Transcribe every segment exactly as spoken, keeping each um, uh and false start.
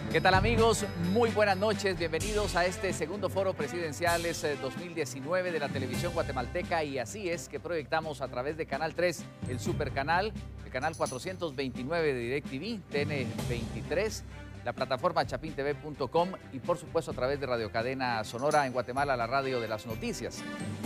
¿Qué tal, amigos? Muy buenas noches, bienvenidos a este segundo Foro Presidenciales dos mil diecinueve de la televisión guatemalteca, y así es que proyectamos a través de Canal tres, el Supercanal, el canal cuatrocientos veintinueve de DirecTV, T N veintitrés, la plataforma chapin t v punto com y por supuesto a través de Radio Cadena Sonora en Guatemala, la radio de las noticias.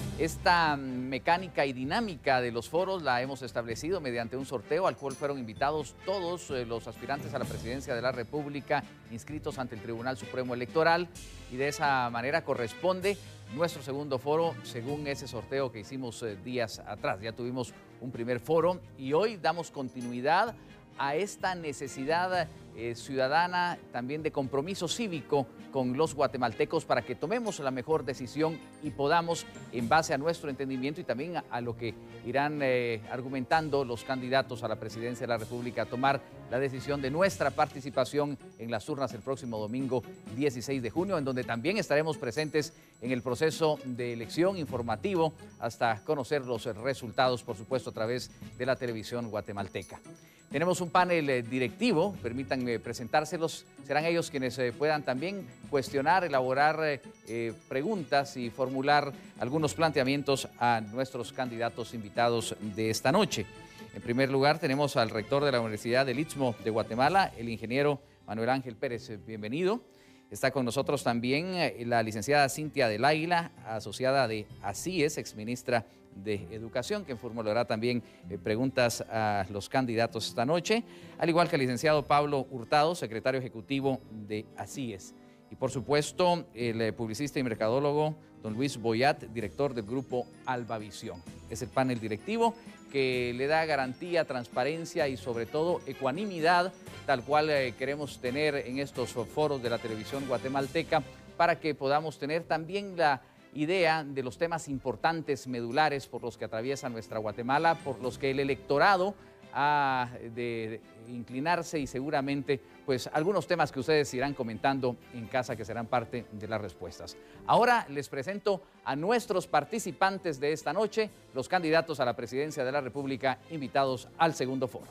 Esta mecánica y dinámica de los foros la hemos establecido mediante un sorteo al cual fueron invitados todos los aspirantes a la presidencia de la República inscritos ante el Tribunal Supremo Electoral, y de esa manera corresponde nuestro segundo foro según ese sorteo que hicimos días atrás. Ya tuvimos un primer foro y hoy damos continuidad a esta necesidad eh, ciudadana, también de compromiso cívico con los guatemaltecos para que tomemos la mejor decisión y podamos, en base a nuestro entendimiento y también a, a lo que irán eh, argumentando los candidatos a la presidencia de la República, tomar la decisión de nuestra participación en las urnas el próximo domingo dieciséis de junio, en donde también estaremos presentes en el proceso de elección informativo hasta conocer los resultados, por supuesto, a través de la televisión guatemalteca. Tenemos un panel eh, directivo, permítanme presentárselos. Serán ellos quienes eh, puedan también cuestionar, elaborar eh, eh, preguntas y formular algunos planteamientos a nuestros candidatos invitados de esta noche. En primer lugar, tenemos al rector de la Universidad del Istmo de Guatemala, el ingeniero Manuel Ángel Pérez. Bienvenido. Está con nosotros también eh, la licenciada Cintia del Águila, asociada de ASIES, exministra de Educación, que formulará también eh, preguntas a los candidatos esta noche, al igual que el licenciado Pablo Hurtado, secretario ejecutivo de ASIES. Y por supuesto, el eh, publicista y mercadólogo don Luis Boyat, director del grupo Albavisión. Es el panel directivo que le da garantía, transparencia y sobre todo ecuanimidad, tal cual eh, queremos tener en estos foros de la televisión guatemalteca, para que podamos tener también la idea de los temas importantes, medulares, por los que atraviesa nuestra Guatemala, por los que el electorado ha de inclinarse, y seguramente pues algunos temas que ustedes irán comentando en casa que serán parte de las respuestas. Ahora les presento a nuestros participantes de esta noche, los candidatos a la presidencia de la República invitados al segundo foro.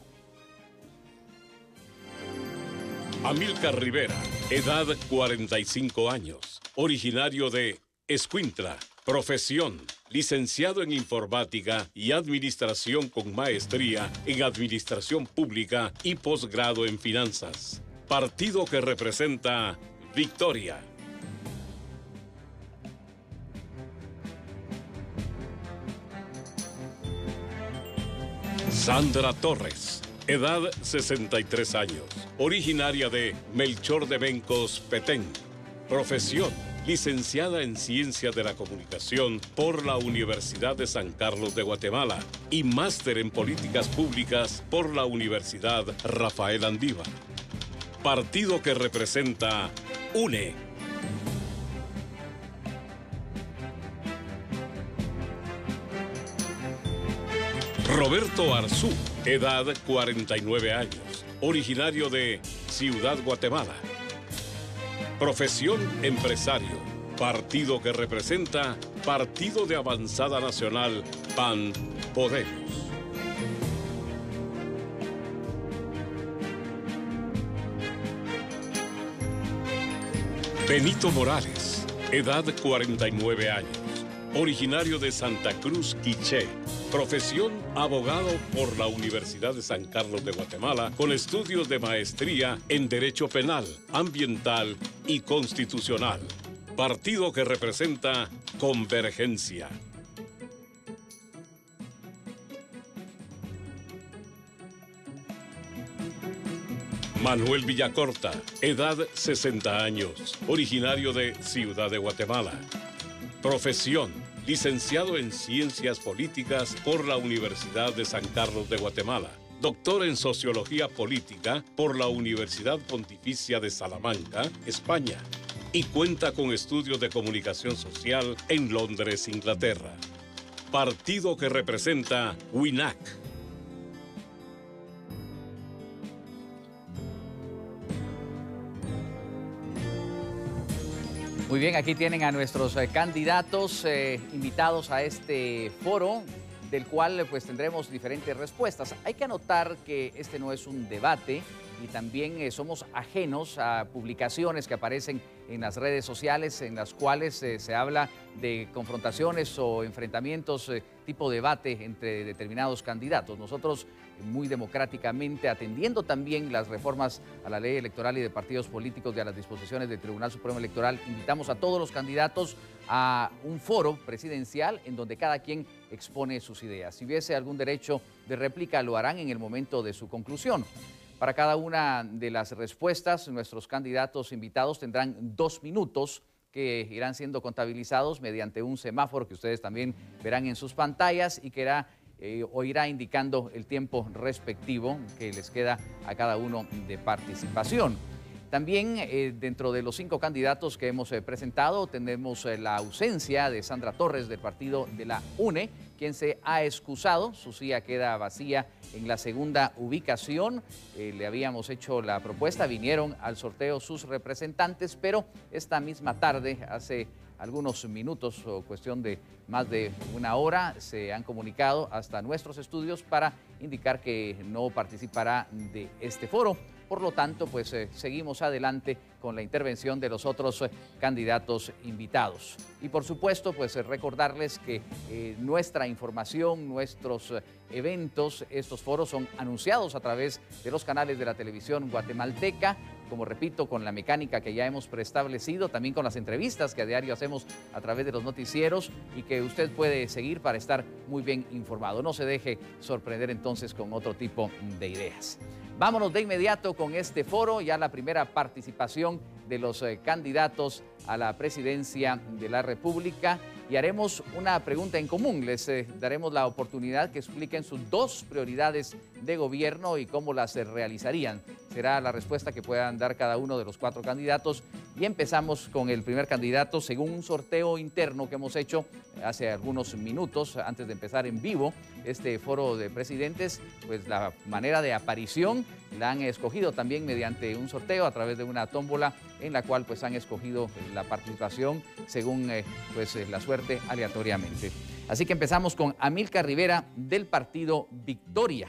Amílcar Rivera, edad cuarenta y cinco años, originario de Escuintla, profesión, licenciado en Informática y Administración con maestría en Administración Pública y posgrado en Finanzas. Partido que representa Victoria. Sandra Torres, edad sesenta y tres años, originaria de Melchor de Bencos, Petén, profesión, licenciada en Ciencias de la Comunicación por la Universidad de San Carlos de Guatemala y máster en Políticas Públicas por la Universidad Rafael Andívar. Partido que representa UNE. Roberto Arzú, edad cuarenta y nueve años, originario de Ciudad Guatemala. Profesión, empresario. Partido que representa Partido de Avanzada Nacional, P A N, Podemos. Benito Morales, edad cuarenta y nueve años, originario de Santa Cruz, Quiché. Profesión, abogado por la Universidad de San Carlos de Guatemala, con estudios de maestría en Derecho Penal, Ambiental y Constitucional. Partido que representa Convergencia. Manuel Villacorta, edad sesenta años, originario de Ciudad de Guatemala. Profesión, licenciado en Ciencias Políticas por la Universidad de San Carlos de Guatemala. Doctor en Sociología Política por la Universidad Pontificia de Salamanca, España. Y cuenta con estudios de comunicación social en Londres, Inglaterra. Partido que representa WINAC. Muy bien, aquí tienen a nuestros eh, candidatos eh, invitados a este foro, del cual pues tendremos diferentes respuestas. Hay que anotar que este no es un debate y también eh, somos ajenos a publicaciones que aparecen en las redes sociales en las cuales eh, se habla de confrontaciones o enfrentamientos eh, tipo debate entre determinados candidatos. Nosotros muy democráticamente, atendiendo también las reformas a la ley electoral y de partidos políticos y a las disposiciones del Tribunal Supremo Electoral, invitamos a todos los candidatos a un foro presidencial en donde cada quien expone sus ideas. Si hubiese algún derecho de réplica, lo harán en el momento de su conclusión. Para cada una de las respuestas, nuestros candidatos invitados tendrán dos minutos que irán siendo contabilizados mediante un semáforo que ustedes también verán en sus pantallas y que irá, eh, o irá indicando el tiempo respectivo que les queda a cada uno de participación. También eh, dentro de los cinco candidatos que hemos eh, presentado tenemos eh, la ausencia de Sandra Torres del partido de la UNE, quien se ha excusado, su silla queda vacía en la segunda ubicación. Eh, le habíamos hecho la propuesta, vinieron al sorteo sus representantes, pero esta misma tarde, hace algunos minutos o cuestión de más de una hora, se han comunicado hasta nuestros estudios para indicar que no participará de este foro. Por lo tanto, pues eh, seguimos adelante con la intervención de los otros eh, candidatos invitados. Y por supuesto, pues eh, recordarles que eh, nuestra información, nuestros eh, eventos, estos foros son anunciados a través de los canales de la televisión guatemalteca, como repito, con la mecánica que ya hemos preestablecido, también con las entrevistas que a diario hacemos a través de los noticieros y que usted puede seguir para estar muy bien informado. No se deje sorprender entonces con otro tipo de ideas. Vámonos de inmediato con este foro, ya la primera participación de los eh, candidatos a la presidencia de la República, y haremos una pregunta en común. Les eh, daremos la oportunidad que expliquen sus dos prioridades de gobierno y cómo las eh, realizarían. Será la respuesta que puedan dar cada uno de los cuatro candidatos. Y empezamos con el primer candidato según un sorteo interno que hemos hecho hace algunos minutos antes de empezar en vivo este foro de presidentes. Pues la manera de aparición la han escogido también mediante un sorteo a través de una tómbola en la cual pues han escogido la participación según eh, pues eh, la suerte aleatoriamente. Así que empezamos con Amílcar Rivera del partido Victoria.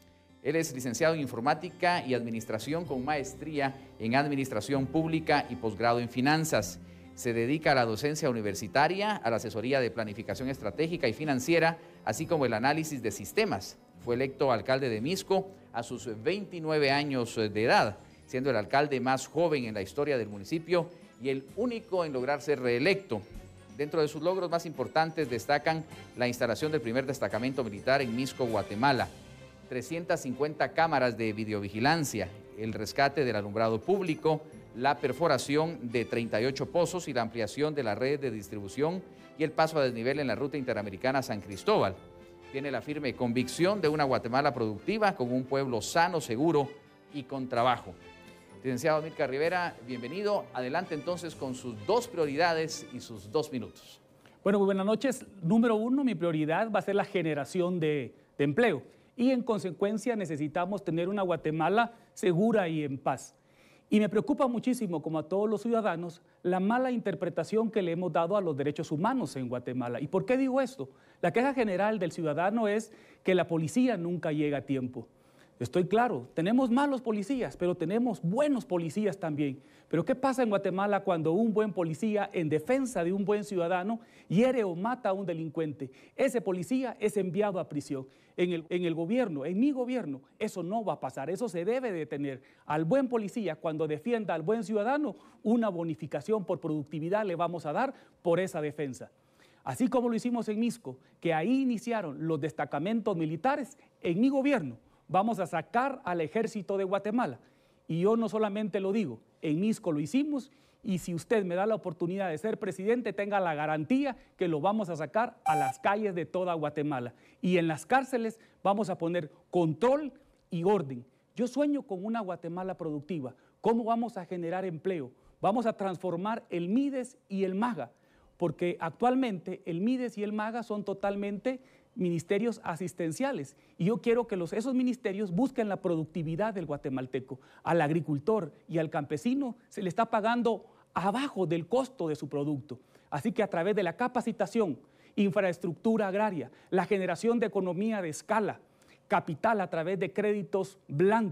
Él es licenciado en Informática y Administración con maestría en Administración Pública y posgrado en Finanzas. Se dedica a la docencia universitaria, a la asesoría de planificación estratégica y financiera, así como el análisis de sistemas. Fue electo alcalde de Misco a sus veintinueve años de edad, siendo el alcalde más joven en la historia del municipio y el único en lograr ser reelecto. Dentro de sus logros más importantes destacan la instalación del primer destacamento militar en Misco, Guatemala, trescientas cincuenta cámaras de videovigilancia, el rescate del alumbrado público, la perforación de treinta y ocho pozos y la ampliación de la red de distribución y el paso a desnivel en la ruta interamericana San Cristóbal. Tiene la firme convicción de una Guatemala productiva, con un pueblo sano, seguro y con trabajo. Licenciado Amílcar Rivera, bienvenido. Adelante entonces con sus dos prioridades y sus dos minutos. Bueno, muy buenas noches. Número uno, mi prioridad va a ser la generación de, de empleo. Y en consecuencia necesitamos tener una Guatemala segura y en paz. Y me preocupa muchísimo, como a todos los ciudadanos, la mala interpretación que le hemos dado a los derechos humanos en Guatemala. ¿Y por qué digo esto? La queja general del ciudadano es que la policía nunca llega a tiempo. Estoy claro, tenemos malos policías, pero tenemos buenos policías también. Pero ¿qué pasa en Guatemala cuando un buen policía, en defensa de un buen ciudadano, hiere o mata a un delincuente? Ese policía es enviado a prisión. En el, en el gobierno, en mi gobierno, eso no va a pasar, eso se debe de tener. Al buen policía, cuando defienda al buen ciudadano, una bonificación por productividad le vamos a dar por esa defensa. Así como lo hicimos en Misco, que ahí iniciaron los destacamentos militares, en mi gobierno vamos a sacar al ejército de Guatemala. Y yo no solamente lo digo, en Misco lo hicimos, y si usted me da la oportunidad de ser presidente, tenga la garantía que lo vamos a sacar a las calles de toda Guatemala. Y en las cárceles vamos a poner control y orden. Yo sueño con una Guatemala productiva. ¿Cómo vamos a generar empleo? Vamos a transformar el MIDES y el MAGA, porque actualmente el MIDES y el MAGA son totalmente ministerios asistenciales, y yo quiero que los, esos ministerios busquen la productividad del guatemalteco. Al agricultor y al campesino se le está pagando abajo del costo de su producto, así que a través de la capacitación, infraestructura agraria, la generación de economía de escala, capital a través de créditos blandos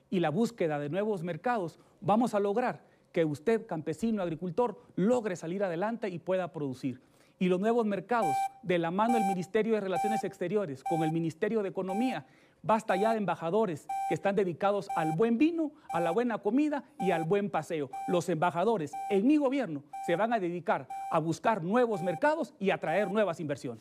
y la búsqueda de nuevos mercados, vamos a lograr que usted, campesino, agricultor, logre salir adelante y pueda producir. Y los nuevos mercados, de la mano del Ministerio de Relaciones Exteriores con el Ministerio de Economía, basta ya de embajadores que están dedicados al buen vino, a la buena comida y al buen paseo. Los embajadores en mi gobierno se van a dedicar a buscar nuevos mercados y a traer nuevas inversiones.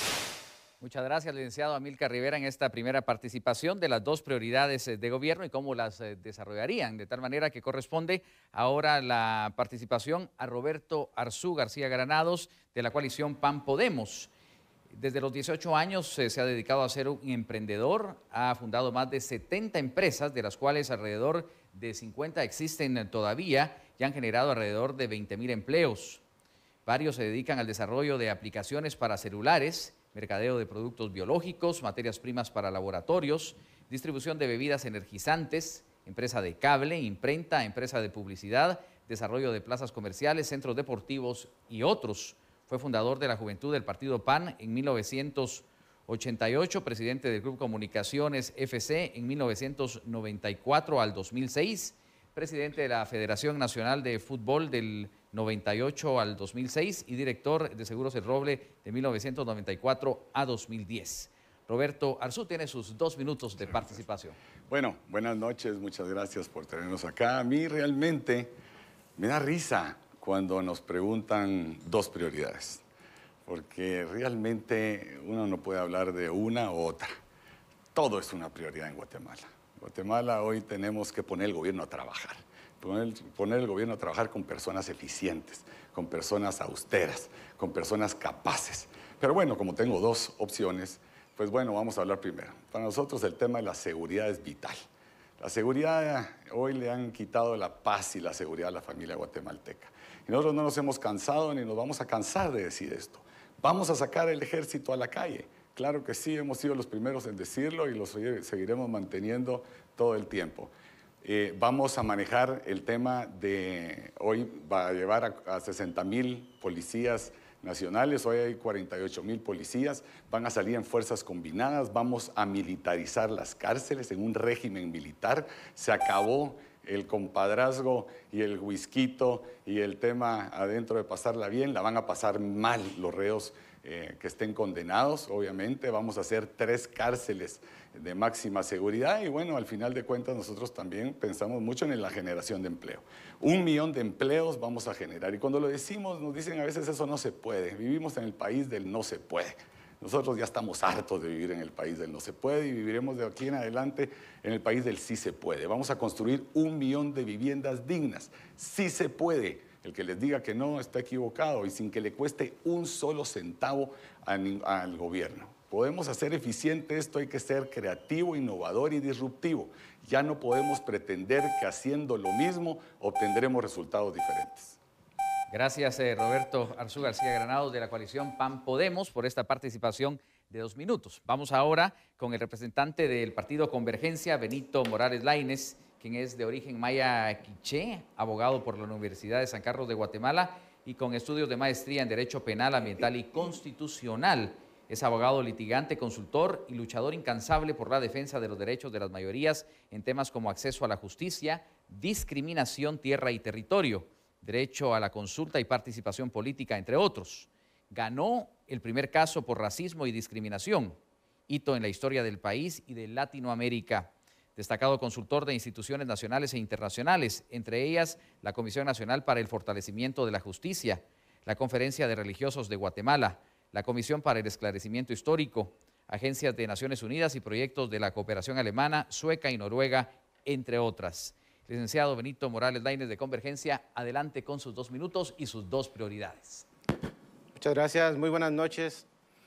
Muchas gracias, licenciado Amílcar Rivera, en esta primera participación de las dos prioridades de gobierno y cómo las desarrollarían, de tal manera que corresponde ahora la participación a Roberto Arzú García Granados, de la coalición P A N Podemos. Desde los dieciocho años eh, se ha dedicado a ser un emprendedor, ha fundado más de setenta empresas, de las cuales alrededor de cincuenta existen todavía y han generado alrededor de veinte mil empleos. Varios se dedican al desarrollo de aplicaciones para celulares, mercadeo de productos biológicos, materias primas para laboratorios, distribución de bebidas energizantes, empresa de cable, imprenta, empresa de publicidad, desarrollo de plazas comerciales, centros deportivos y otros. Fue fundador de la Juventud del Partido P A N en mil novecientos ochenta y ocho, presidente del Grupo Comunicaciones F C en mil novecientos noventa y cuatro al dos mil seis, presidente de la Federación Nacional de Fútbol del noventa y ocho al dos mil seis y director de Seguros El Roble de mil novecientos noventa y cuatro a dos mil diez. Roberto Arzú tiene sus dos minutos de participación. Bueno, buenas noches, muchas gracias por tenernos acá. A mí realmente me da risa cuando nos preguntan dos prioridades, porque realmente uno no puede hablar de una u otra. Todo es una prioridad en Guatemala. En Guatemala hoy tenemos que poner el gobierno a trabajar, poner, poner el gobierno a trabajar con personas eficientes, con personas austeras, con personas capaces. Pero bueno, como tengo dos opciones, pues bueno, vamos a hablar primero. Para nosotros el tema de la seguridad es vital. La seguridad, hoy le han quitado la paz y la seguridad a la familia guatemalteca. Y nosotros no nos hemos cansado ni nos vamos a cansar de decir esto. Vamos a sacar el ejército a la calle. Claro que sí, hemos sido los primeros en decirlo y lo seguiremos manteniendo todo el tiempo. Eh, vamos a manejar el tema de, hoy va a llevar a, a sesenta mil policías nacionales, hoy hay cuarenta y ocho mil policías, van a salir en fuerzas combinadas, vamos a militarizar las cárceles en un régimen militar, se acabó el compadrazgo y el whisquito y el tema adentro de pasarla bien, la van a pasar mal los reos eh, que estén condenados, obviamente, vamos a hacer tres cárceles de máxima seguridad y bueno, al final de cuentas nosotros también pensamos mucho en la generación de empleo. Un millón de empleos vamos a generar y cuando lo decimos nos dicen a veces eso no se puede, vivimos en el país del no se puede. Nosotros ya estamos hartos de vivir en el país del no se puede y viviremos de aquí en adelante en el país del sí se puede. Vamos a construir un millón de viviendas dignas. Sí se puede. El que les diga que no está equivocado y sin que le cueste un solo centavo a, al gobierno. Podemos hacer eficiente esto, hay que ser creativo, innovador y disruptivo. Ya no podemos pretender que haciendo lo mismo obtendremos resultados diferentes. Gracias, eh, Roberto Arzú García Granados, de la coalición P A N Podemos, por esta participación de dos minutos. Vamos ahora con el representante del partido Convergencia, Benito Morales Laínez, quien es de origen maya quiché, abogado por la Universidad de San Carlos de Guatemala y con estudios de maestría en Derecho Penal, Ambiental y Constitucional. Es abogado litigante, consultor y luchador incansable por la defensa de los derechos de las mayorías en temas como acceso a la justicia, discriminación, tierra y territorio, derecho a la consulta y participación política, entre otros. Ganó el primer caso por racismo y discriminación, hito en la historia del país y de Latinoamérica. Destacado consultor de instituciones nacionales e internacionales, entre ellas la Comisión Nacional para el Fortalecimiento de la Justicia, la Conferencia de Religiosos de Guatemala, la Comisión para el Esclarecimiento Histórico, agencias de Naciones Unidas y proyectos de la cooperación alemana, sueca y noruega, entre otras. Licenciado Benito Morales Laínez de Convergencia, adelante con sus dos minutos y sus dos prioridades. Muchas gracias, muy buenas noches.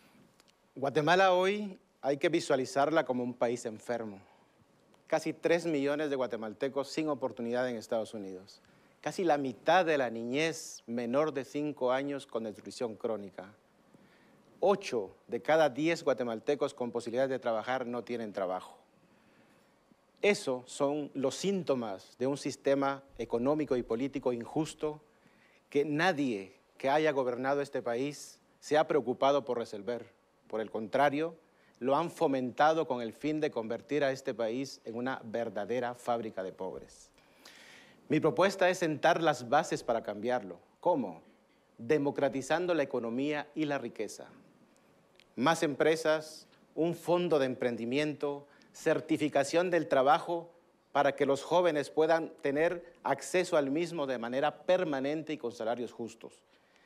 Guatemala hoy hay que visualizarla como un país enfermo. Casi tres millones de guatemaltecos sin oportunidad en Estados Unidos. Casi la mitad de la niñez menor de cinco años con desnutrición crónica. Ocho de cada diez guatemaltecos con posibilidad de trabajar no tienen trabajo. Eso son los síntomas de un sistema económico y político injusto que nadie que haya gobernado este país se ha preocupado por resolver. Por el contrario, lo han fomentado con el fin de convertir a este país en una verdadera fábrica de pobres. Mi propuesta es sentar las bases para cambiarlo. ¿Cómo? Democratizando la economía y la riqueza. Más empresas, un fondo de emprendimiento, certificación del trabajo para que los jóvenes puedan tener acceso al mismo de manera permanente y con salarios justos.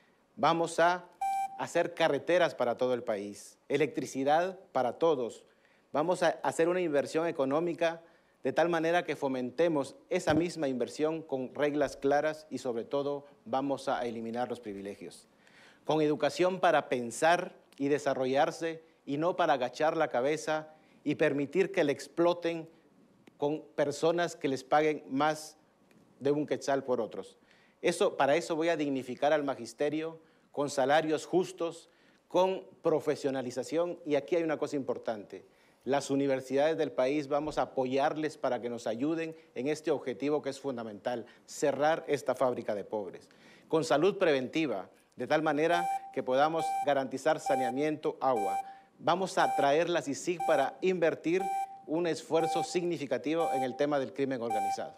Vamos a hacer carreteras para todo el país, electricidad para todos. Vamos a hacer una inversión económica de tal manera que fomentemos esa misma inversión con reglas claras y sobre todo vamos a eliminar los privilegios. Con educación para pensar y desarrollarse y no para agachar la cabeza y permitir que le exploten con personas que les paguen más de un quetzal por otros. Eso, para eso voy a dignificar al magisterio con salarios justos, con profesionalización y aquí hay una cosa importante. Las universidades del país vamos a apoyarles para que nos ayuden en este objetivo que es fundamental, cerrar esta fábrica de pobres. Con salud preventiva, de tal manera que podamos garantizar saneamiento, agua. Vamos a traer la C I C I G para invertir un esfuerzo significativo en el tema del crimen organizado.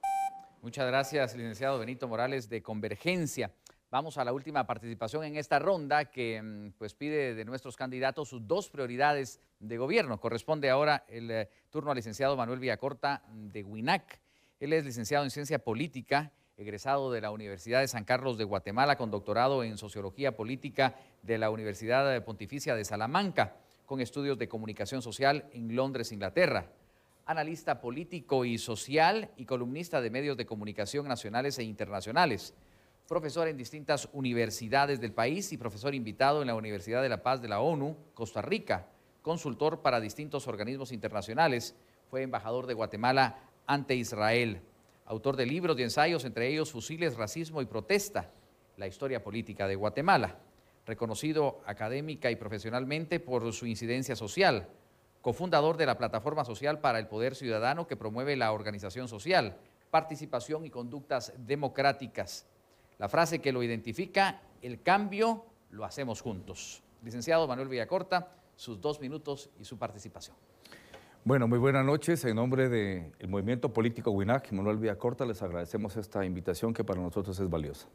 Muchas gracias, licenciado Benito Morales de Convergencia. Vamos a la última participación en esta ronda que pues, pide de nuestros candidatos sus dos prioridades de gobierno. Corresponde ahora el eh, turno al licenciado Manuel Villacorta de WINAC. Él es licenciado en Ciencia Política, egresado de la Universidad de San Carlos de Guatemala, con doctorado en Sociología Política de la Universidad Pontificia de Salamanca, con estudios de Comunicación Social en Londres, Inglaterra. Analista político y social y columnista de medios de comunicación nacionales e internacionales. Profesor en distintas universidades del país y profesor invitado en la Universidad de la Paz de la ONU, Costa Rica. Consultor para distintos organismos internacionales. Fue embajador de Guatemala ante Israel. Autor de libros y ensayos, entre ellos Fusiles, Racismo y Protesta, la historia política de Guatemala. Reconocido académica y profesionalmente por su incidencia social. Cofundador de la Plataforma Social para el Poder Ciudadano que promueve la organización social, participación y conductas democráticas. La frase que lo identifica, el cambio lo hacemos juntos. Licenciado Manuel Villacorta, sus dos minutos y su participación. Bueno, muy buenas noches. En nombre del Movimiento Político WINAC, Manuel Villacorta, les agradecemos esta invitación que para nosotros es valiosa.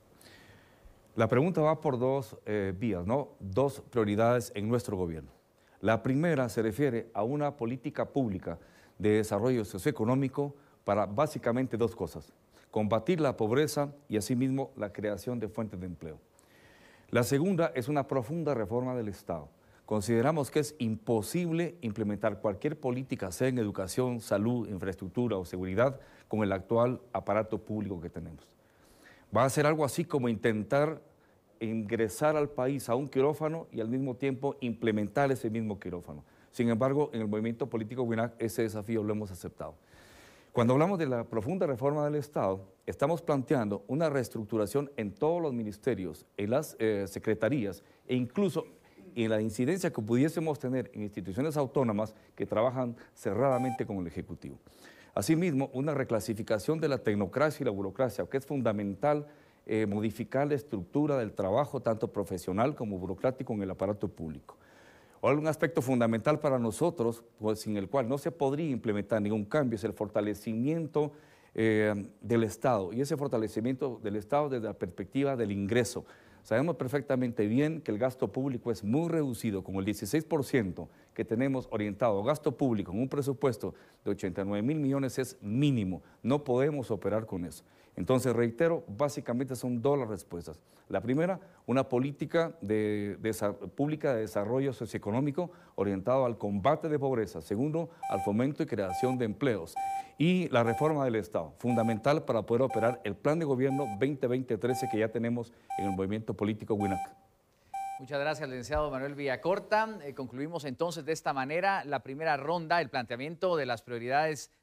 La pregunta va por dos eh, vías, ¿no? Dos prioridades en nuestro gobierno. La primera se refiere a una política pública de desarrollo socioeconómico para básicamente dos cosas: combatir la pobreza y asimismo la creación de fuentes de empleo. La segunda es una profunda reforma del Estado. Consideramos que es imposible implementar cualquier política, sea en educación, salud, infraestructura o seguridad, con el actual aparato público que tenemos. Va a ser algo así como intentar ingresar al país a un quirófano y al mismo tiempo implementar ese mismo quirófano. Sin embargo, en el movimiento político WINAC ese desafío lo hemos aceptado. Cuando hablamos de la profunda reforma del Estado, estamos planteando una reestructuración en todos los ministerios, en las eh, secretarías e incluso en la incidencia que pudiésemos tener en instituciones autónomas que trabajan cerradamente con el Ejecutivo. Asimismo, una reclasificación de la tecnocracia y la burocracia, que es fundamental eh, modificar la estructura del trabajo, tanto profesional como burocrático en el aparato público. O un aspecto fundamental para nosotros, pues, sin el cual no se podría implementar ningún cambio, es el fortalecimiento eh, del Estado, y ese fortalecimiento del Estado desde la perspectiva del ingreso. Sabemos perfectamente bien que el gasto público es muy reducido, con el dieciséis por ciento que tenemos orientado a gasto público en un presupuesto de ochenta y nueve mil millones es mínimo, no podemos operar con eso. Entonces, reitero, básicamente son dos las respuestas. La primera, una política de, de, pública de desarrollo socioeconómico orientado al combate de pobreza. Segundo, al fomento y creación de empleos. Y la reforma del Estado, fundamental para poder operar el plan de gobierno veinte veinte trece que ya tenemos en el movimiento político WINAC. Muchas gracias, licenciado Manuel Villacorta. Eh, concluimos entonces de esta manera la primera ronda, el planteamiento de las prioridades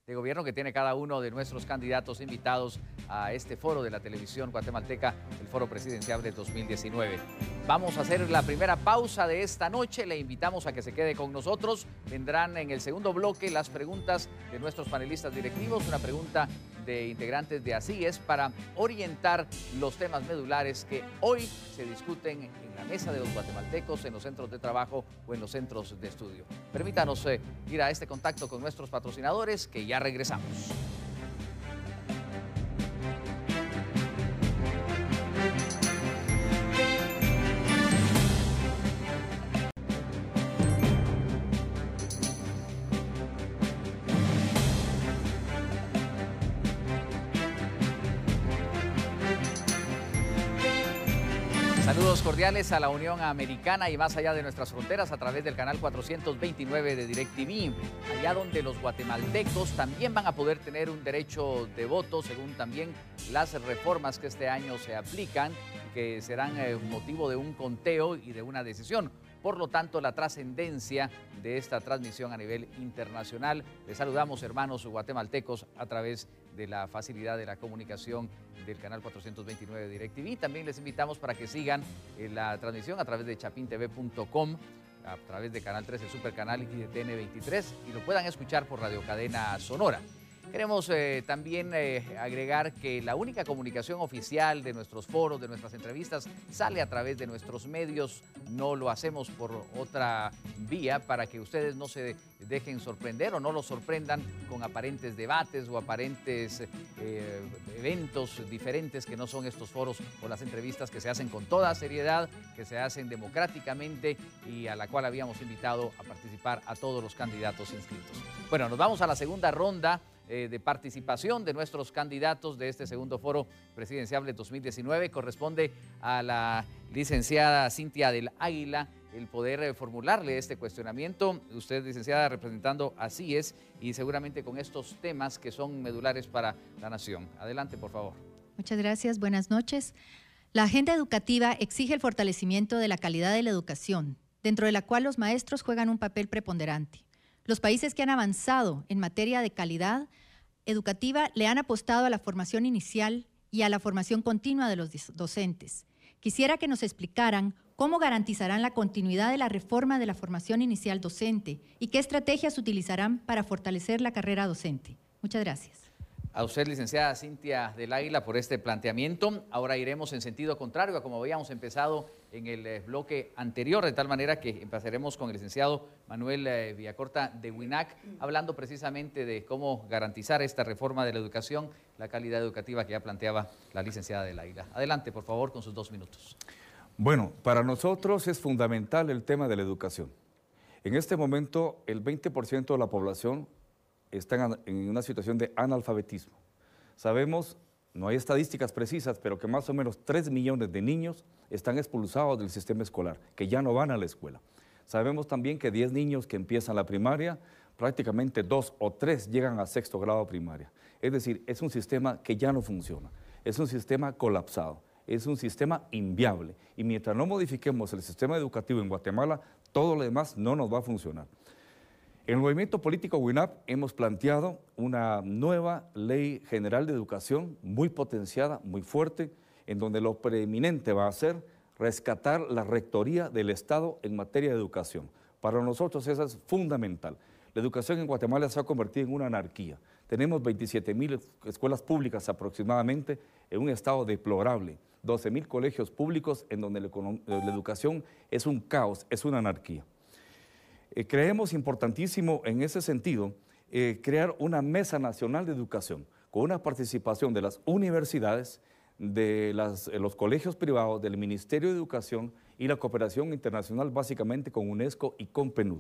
de gobierno que tiene cada uno de nuestros candidatos invitados a este foro de la televisión guatemalteca, el Foro Presidencial de dos mil diecinueve. Vamos a hacer la primera pausa de esta noche, le invitamos a que se quede con nosotros. Vendrán en el segundo bloque las preguntas de nuestros panelistas directivos, una pregunta de integrantes de Así Es para orientar los temas medulares que hoy se discuten en la mesa de los guatemaltecos, en los centros de trabajo o en los centros de estudio. Permítanos eh, ir a este contacto con nuestros patrocinadores, que ya regresamos. Saludos cordiales a la Unión Americana y más allá de nuestras fronteras a través del canal cuatrocientos veintinueve de DirecTV, allá donde los guatemaltecos también van a poder tener un derecho de voto según también las reformas que este año se aplican, que serán eh, motivo de un conteo y de una decisión. Por lo tanto, la trascendencia de esta transmisión a nivel internacional. Les saludamos, hermanos guatemaltecos, a través de la facilidad de la comunicación del canal cuatrocientos veintinueve de DirecTV. También les invitamos para que sigan eh, la transmisión a través de chapin t v punto com, a través de Canal tres, el Supercanal, y de T N veintitrés, y lo puedan escuchar por Radio Cadena Sonora. Queremos eh, también eh, agregar que la única comunicación oficial de nuestros foros, de nuestras entrevistas, sale a través de nuestros medios. No lo hacemos por otra vía para que ustedes no se dejen sorprender o no los sorprendan con aparentes debates o aparentes eh, eventos diferentes que no son estos foros o las entrevistas que se hacen con toda seriedad, que se hacen democráticamente y a la cual habíamos invitado a participar a todos los candidatos inscritos. Bueno, nos vamos a la segunda ronda Eh, de participación de nuestros candidatos de este segundo foro presidencial de dos mil diecinueve. Corresponde a la licenciada Cintia del Águila el poder eh, formularle este cuestionamiento. Usted, licenciada, representando Así Es, y seguramente con estos temas que son medulares para la nación. Adelante, por favor. Muchas gracias, buenas noches. La agenda educativa exige el fortalecimiento de la calidad de la educación, dentro de la cual los maestros juegan un papel preponderante. Los países que han avanzado en materia de calidad educativa le han apostado a la formación inicial y a la formación continua de los docentes. Quisiera que nos explicaran cómo garantizarán la continuidad de la reforma de la formación inicial docente y qué estrategias utilizarán para fortalecer la carrera docente. Muchas gracias. A usted, licenciada Cintia del Águila, por este planteamiento. Ahora iremos en sentido contrario a como habíamos empezado en el bloque anterior, de tal manera que empezaremos con el licenciado Manuel eh, Villacorta de WINAC, hablando precisamente de cómo garantizar esta reforma de la educación, la calidad educativa que ya planteaba la licenciada del Águila. Adelante, por favor, con sus dos minutos. Bueno, para nosotros es fundamental el tema de la educación. En este momento, el veinte por ciento de la población están en una situación de analfabetismo. Sabemos, no hay estadísticas precisas, pero que más o menos tres millones de niños están expulsados del sistema escolar, que ya no van a la escuela. Sabemos también que diez niños que empiezan la primaria, prácticamente dos o tres llegan a sexto grado primaria. Es decir, es un sistema que ya no funciona, es un sistema colapsado, es un sistema inviable. Y mientras no modifiquemos el sistema educativo en Guatemala, todo lo demás no nos va a funcionar. En el movimiento político WINAP hemos planteado una nueva ley general de educación muy potenciada, muy fuerte, en donde lo preeminente va a ser rescatar la rectoría del Estado en materia de educación. Para nosotros eso es fundamental. La educación en Guatemala se ha convertido en una anarquía. Tenemos veintisiete mil escuelas públicas aproximadamente en un estado deplorable, doce mil colegios públicos en donde la, la educación es un caos, es una anarquía. Eh, creemos importantísimo en ese sentido eh, crear una mesa nacional de educación con una participación de las universidades, de las, eh, los colegios privados, del Ministerio de Educación y la cooperación internacional básicamente con UNESCO y con PNUD.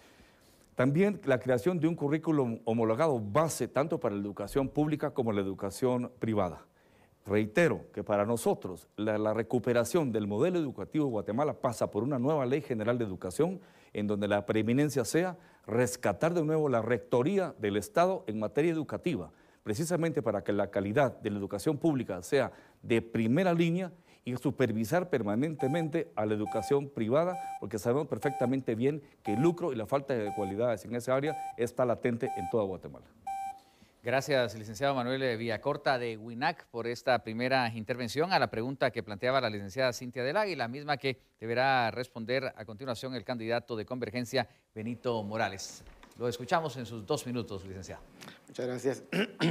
También la creación de un currículum homologado base tanto para la educación pública como la educación privada. Reitero que para nosotros la, la recuperación del modelo educativo de Guatemala pasa por una nueva ley general de educación en donde la preeminencia sea rescatar de nuevo la rectoría del Estado en materia educativa, precisamente para que la calidad de la educación pública sea de primera línea y supervisar permanentemente a la educación privada, porque sabemos perfectamente bien que el lucro y la falta de cualidades en esa área está latente en toda Guatemala. Gracias, licenciado Manuel Villacorta de WINAC, por esta primera intervención a la pregunta que planteaba la licenciada Cintia del Águila, misma que deberá responder a continuación el candidato de Convergencia, Benito Morales. Lo escuchamos en sus dos minutos, licenciado. Muchas gracias.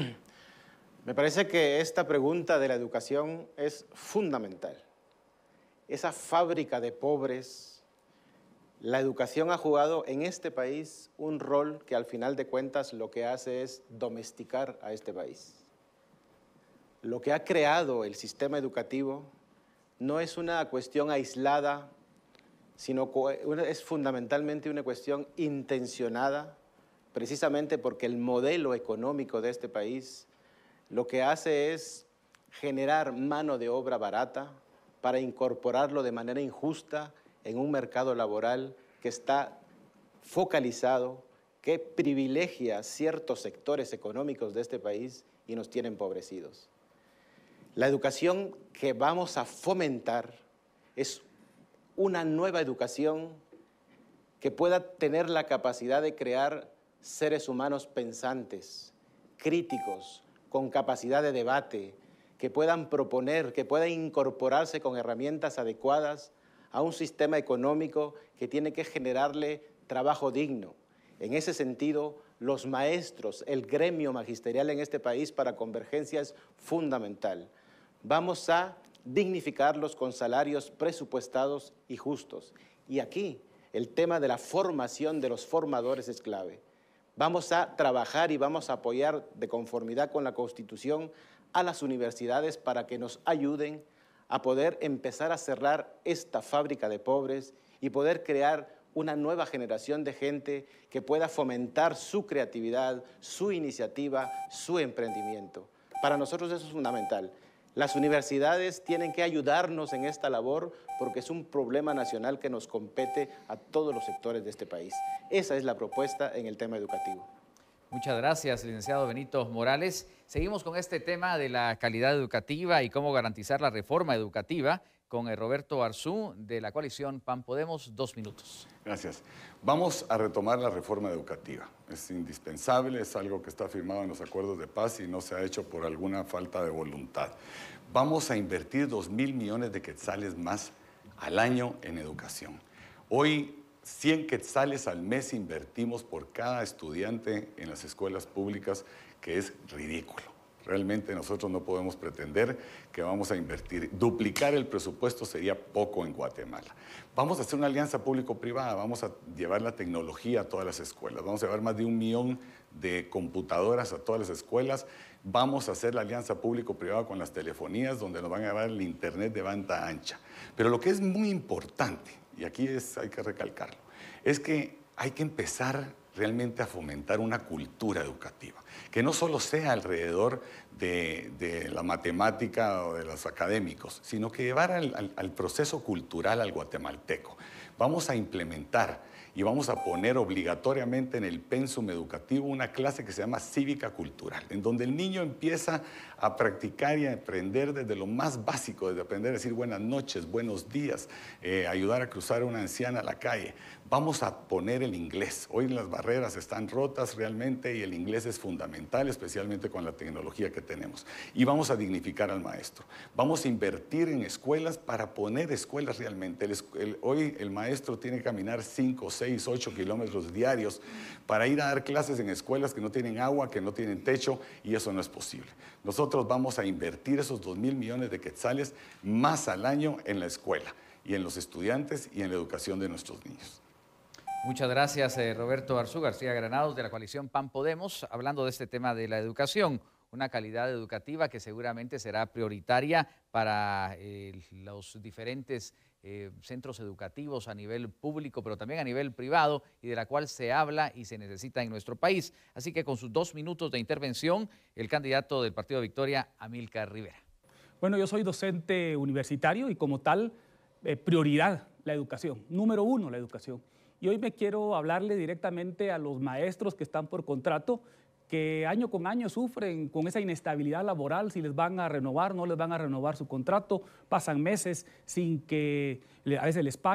Me parece que esta pregunta de la educación es fundamental. Esa fábrica de pobres, la educación ha jugado en este país un rol que al final de cuentas lo que hace es domesticar a este país. Lo que ha creado el sistema educativo no es una cuestión aislada, sino es fundamentalmente una cuestión intencionada, precisamente porque el modelo económico de este país lo que hace es generar mano de obra barata para incorporarlo de manera injusta en un mercado laboral que está focalizado, que privilegia ciertos sectores económicos de este país y nos tiene empobrecidos. La educación que vamos a fomentar es una nueva educación que pueda tener la capacidad de crear seres humanos pensantes, críticos, con capacidad de debate, que puedan proponer, que puedan incorporarse con herramientas adecuadas a un sistema económico que tiene que generarle trabajo digno. En ese sentido, los maestros, el gremio magisterial en este país para Convergencia es fundamental. Vamos a dignificarlos con salarios presupuestados y justos. Y aquí, el tema de la formación de los formadores es clave. Vamos a trabajar y vamos a apoyar de conformidad con la Constitución a las universidades para que nos ayuden a poder empezar a cerrar esta fábrica de pobres y poder crear una nueva generación de gente que pueda fomentar su creatividad, su iniciativa, su emprendimiento. Para nosotros eso es fundamental. Las universidades tienen que ayudarnos en esta labor porque es un problema nacional que nos compete a todos los sectores de este país. Esa es la propuesta en el tema educativo. Muchas gracias, licenciado Benito Morales. Seguimos con este tema de la calidad educativa y cómo garantizar la reforma educativa con el Roberto Arzú de la coalición P A N Podemos. Dos minutos. Gracias. Vamos a retomar la reforma educativa. Es indispensable, es algo que está firmado en los acuerdos de paz y no se ha hecho por alguna falta de voluntad. Vamos a invertir dos mil millones de quetzales más al año en educación. Hoy, cien quetzales al mes invertimos por cada estudiante en las escuelas públicas, que es ridículo. Realmente nosotros no podemos pretender que vamos a invertir. Duplicar el presupuesto sería poco en Guatemala. Vamos a hacer una alianza público-privada, vamos a llevar la tecnología a todas las escuelas, vamos a llevar más de un millón de computadoras a todas las escuelas, vamos a hacer la alianza público-privada con las telefonías, donde nos van a llevar el internet de banda ancha. Pero lo que es muy importante, y aquí es, hay que recalcarlo, es que hay que empezar realmente a fomentar una cultura educativa, que no solo sea alrededor de, de la matemática o de los académicos, sino que llevar al, al, al proceso cultural al guatemalteco. Vamos a implementar y vamos a poner obligatoriamente en el pensum educativo una clase que se llama cívica cultural, en donde el niño empieza a practicar y a aprender desde lo más básico, desde aprender a decir buenas noches, buenos días, eh, ayudar a cruzar a una anciana a la calle. Vamos a poner el inglés. Hoy las barreras están rotas realmente y el inglés es fundamental, especialmente con la tecnología que tenemos. Y vamos a dignificar al maestro. Vamos a invertir en escuelas para poner escuelas realmente. El, el, hoy el maestro tiene que caminar cinco, seis, ocho kilómetros diarios para ir a dar clases en escuelas que no tienen agua, que no tienen techo, y eso no es posible. Nosotros vamos a invertir esos dos mil millones de quetzales más al año en la escuela y en los estudiantes y en la educación de nuestros niños. Muchas gracias, eh, Roberto Arzú García Granados, de la coalición P A N Podemos, hablando de este tema de la educación, una calidad educativa que seguramente será prioritaria para eh, los diferentes eh, centros educativos a nivel público, pero también a nivel privado, y de la cual se habla y se necesita en nuestro país. Así que con sus dos minutos de intervención, el candidato del Partido Victoria, Amílcar Rivera. Bueno, yo soy docente universitario y como tal, eh, prioridad la educación, número uno la educación. Y hoy me quiero hablarle directamente a los maestros que están por contrato, que año con año sufren con esa inestabilidad laboral, si les van a renovar, no les van a renovar su contrato, pasan meses sin que a veces les paguen.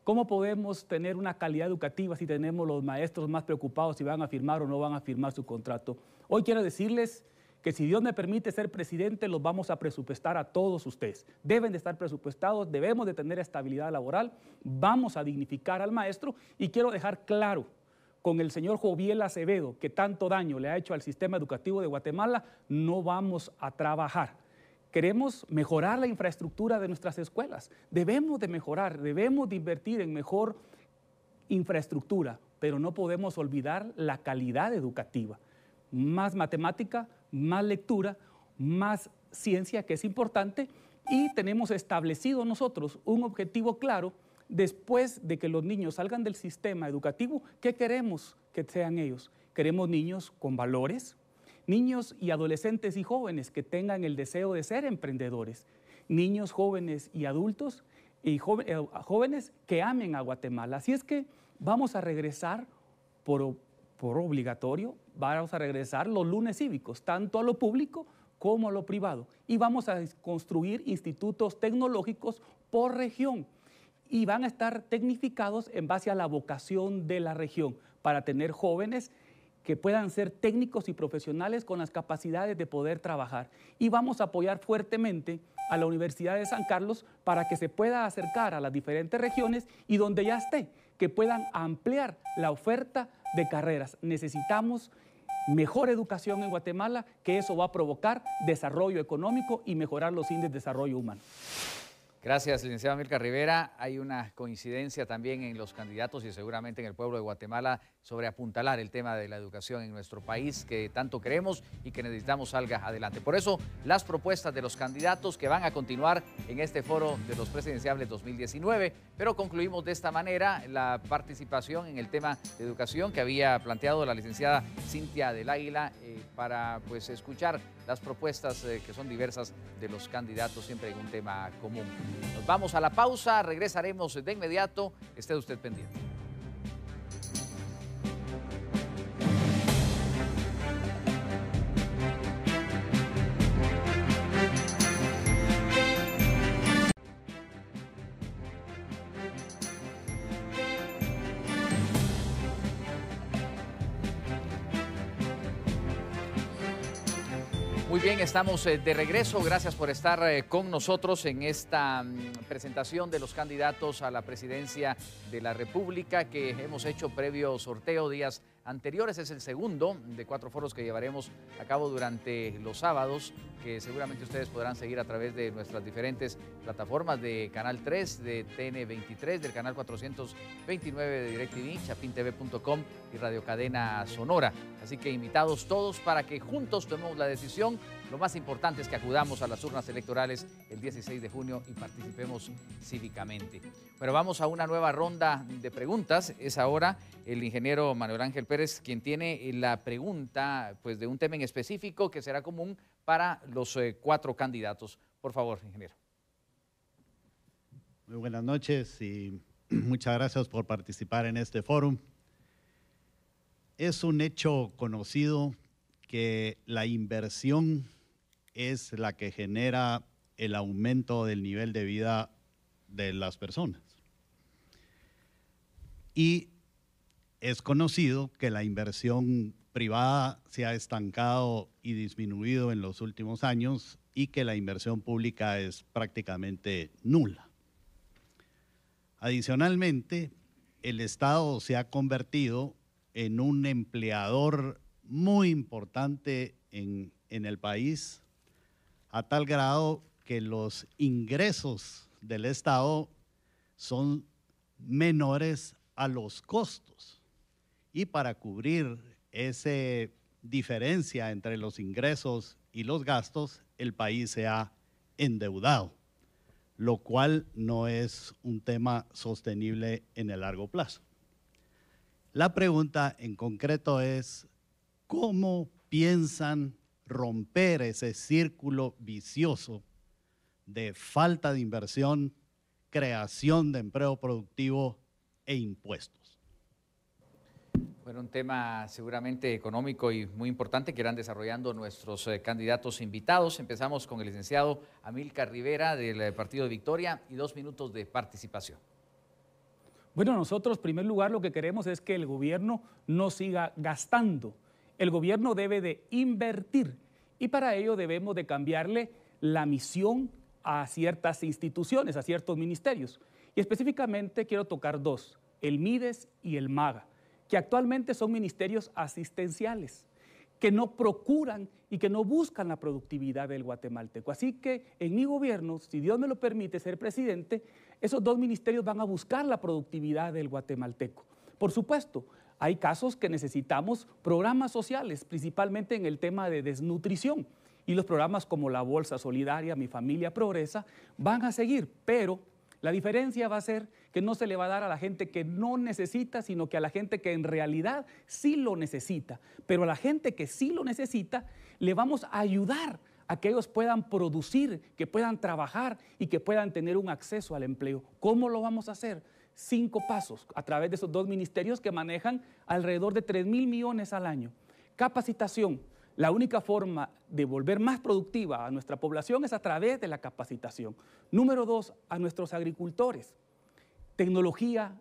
¿Cómo podemos tener una calidad educativa si tenemos los maestros más preocupados si van a firmar o no van a firmar su contrato? Hoy quiero decirles que si Dios me permite ser presidente, los vamos a presupuestar a todos ustedes. Deben de estar presupuestados, debemos de tener estabilidad laboral, vamos a dignificar al maestro y quiero dejar claro con el señor Joviel Acevedo, que tanto daño le ha hecho al sistema educativo de Guatemala, no vamos a trabajar. Queremos mejorar la infraestructura de nuestras escuelas, debemos de mejorar, debemos de invertir en mejor infraestructura, pero no podemos olvidar la calidad educativa. Más matemática, más lectura, más ciencia, que es importante, y tenemos establecido nosotros un objetivo claro después de que los niños salgan del sistema educativo. ¿Qué queremos que sean ellos? Queremos niños con valores, niños y adolescentes y jóvenes que tengan el deseo de ser emprendedores, niños, jóvenes y adultos y jóvenes que amen a Guatemala. Así es que vamos a regresar por, por obligatorio, vamos a regresar los lunes cívicos, tanto a lo público como a lo privado, y vamos a construir institutos tecnológicos por región y van a estar tecnificados en base a la vocación de la región para tener jóvenes que puedan ser técnicos y profesionales con las capacidades de poder trabajar. Y vamos a apoyar fuertemente a la Universidad de San Carlos para que se pueda acercar a las diferentes regiones y donde ya esté, que puedan ampliar la oferta de carreras. Necesitamos mejor educación en Guatemala, que eso va a provocar desarrollo económico y mejorar los índices de desarrollo humano. Gracias, licenciado Amílcar Rivera. Hay una coincidencia también en los candidatos y seguramente en el pueblo de Guatemala sobre apuntalar el tema de la educación en nuestro país, que tanto queremos y que necesitamos salga adelante. Por eso, las propuestas de los candidatos que van a continuar en este foro de los presidenciables dos mil diecinueve, pero concluimos de esta manera la participación en el tema de educación que había planteado la licenciada Cintia del Águila eh, para pues escuchar las propuestas eh, que son diversas de los candidatos, siempre en un tema común. Nos vamos a la pausa, regresaremos de inmediato, esté usted pendiente. Muy bien, estamos de regreso. Gracias por estar con nosotros en esta presentación de los candidatos a la presidencia de la República que hemos hecho previo sorteo días anteriores. Es el segundo de cuatro foros que llevaremos a cabo durante los sábados, que seguramente ustedes podrán seguir a través de nuestras diferentes plataformas de Canal tres, de T N veintitrés, del Canal cuatrocientos veintinueve de DirecTV, chapin t v punto com y Radio Cadena Sonora. Así que invitados todos para que juntos tomemos la decisión. Lo más importante es que acudamos a las urnas electorales el dieciséis de junio y participemos cívicamente. Bueno, vamos a una nueva ronda de preguntas. Es ahora el ingeniero Manuel Ángel Pérez quien tiene la pregunta pues, de un tema en específico que será común para los eh, cuatro candidatos. Por favor, ingeniero. Muy buenas noches y muchas gracias por participar en este foro. Es un hecho conocido que la inversión es la que genera el aumento del nivel de vida de las personas. Y es conocido que la inversión privada se ha estancado y disminuido en los últimos años y que la inversión pública es prácticamente nula. Adicionalmente, el Estado se ha convertido en un empleador muy importante en, en el país, a tal grado que los ingresos del Estado son menores a los costos. Y para cubrir esa diferencia entre los ingresos y los gastos, el país se ha endeudado, lo cual no es un tema sostenible en el largo plazo. La pregunta en concreto es, ¿cómo piensan romper ese círculo vicioso de falta de inversión, creación de empleo productivo e impuestos? Bueno, un tema seguramente económico y muy importante que irán desarrollando nuestros eh, candidatos invitados. Empezamos con el licenciado Amílcar Rivera del Partido de Victoria y dos minutos de participación. Bueno, nosotros, en primer lugar, lo que queremos es que el gobierno no siga gastando. El gobierno debe de invertir y para ello debemos de cambiarle la misión a ciertas instituciones, a ciertos ministerios. Y específicamente quiero tocar dos, el MIDES y el MAGA, que actualmente son ministerios asistenciales, que no procuran y que no buscan la productividad del guatemalteco. Así que en mi gobierno, si Dios me lo permite ser presidente, esos dos ministerios van a buscar la productividad del guatemalteco. Por supuesto, hay casos que necesitamos programas sociales, principalmente en el tema de desnutrición. Y los programas como la Bolsa Solidaria, Mi Familia Progresa, van a seguir, pero la diferencia va a ser que no se le va a dar a la gente que no necesita, sino que a la gente que en realidad sí lo necesita. Pero a la gente que sí lo necesita, le vamos a ayudar a que ellos puedan producir, que puedan trabajar y que puedan tener un acceso al empleo. ¿Cómo lo vamos a hacer? Cinco pasos a través de esos dos ministerios que manejan alrededor de tres mil millones al año. Capacitación. La única forma de volver más productiva a nuestra población es a través de la capacitación. Número dos, a nuestros agricultores. Tecnología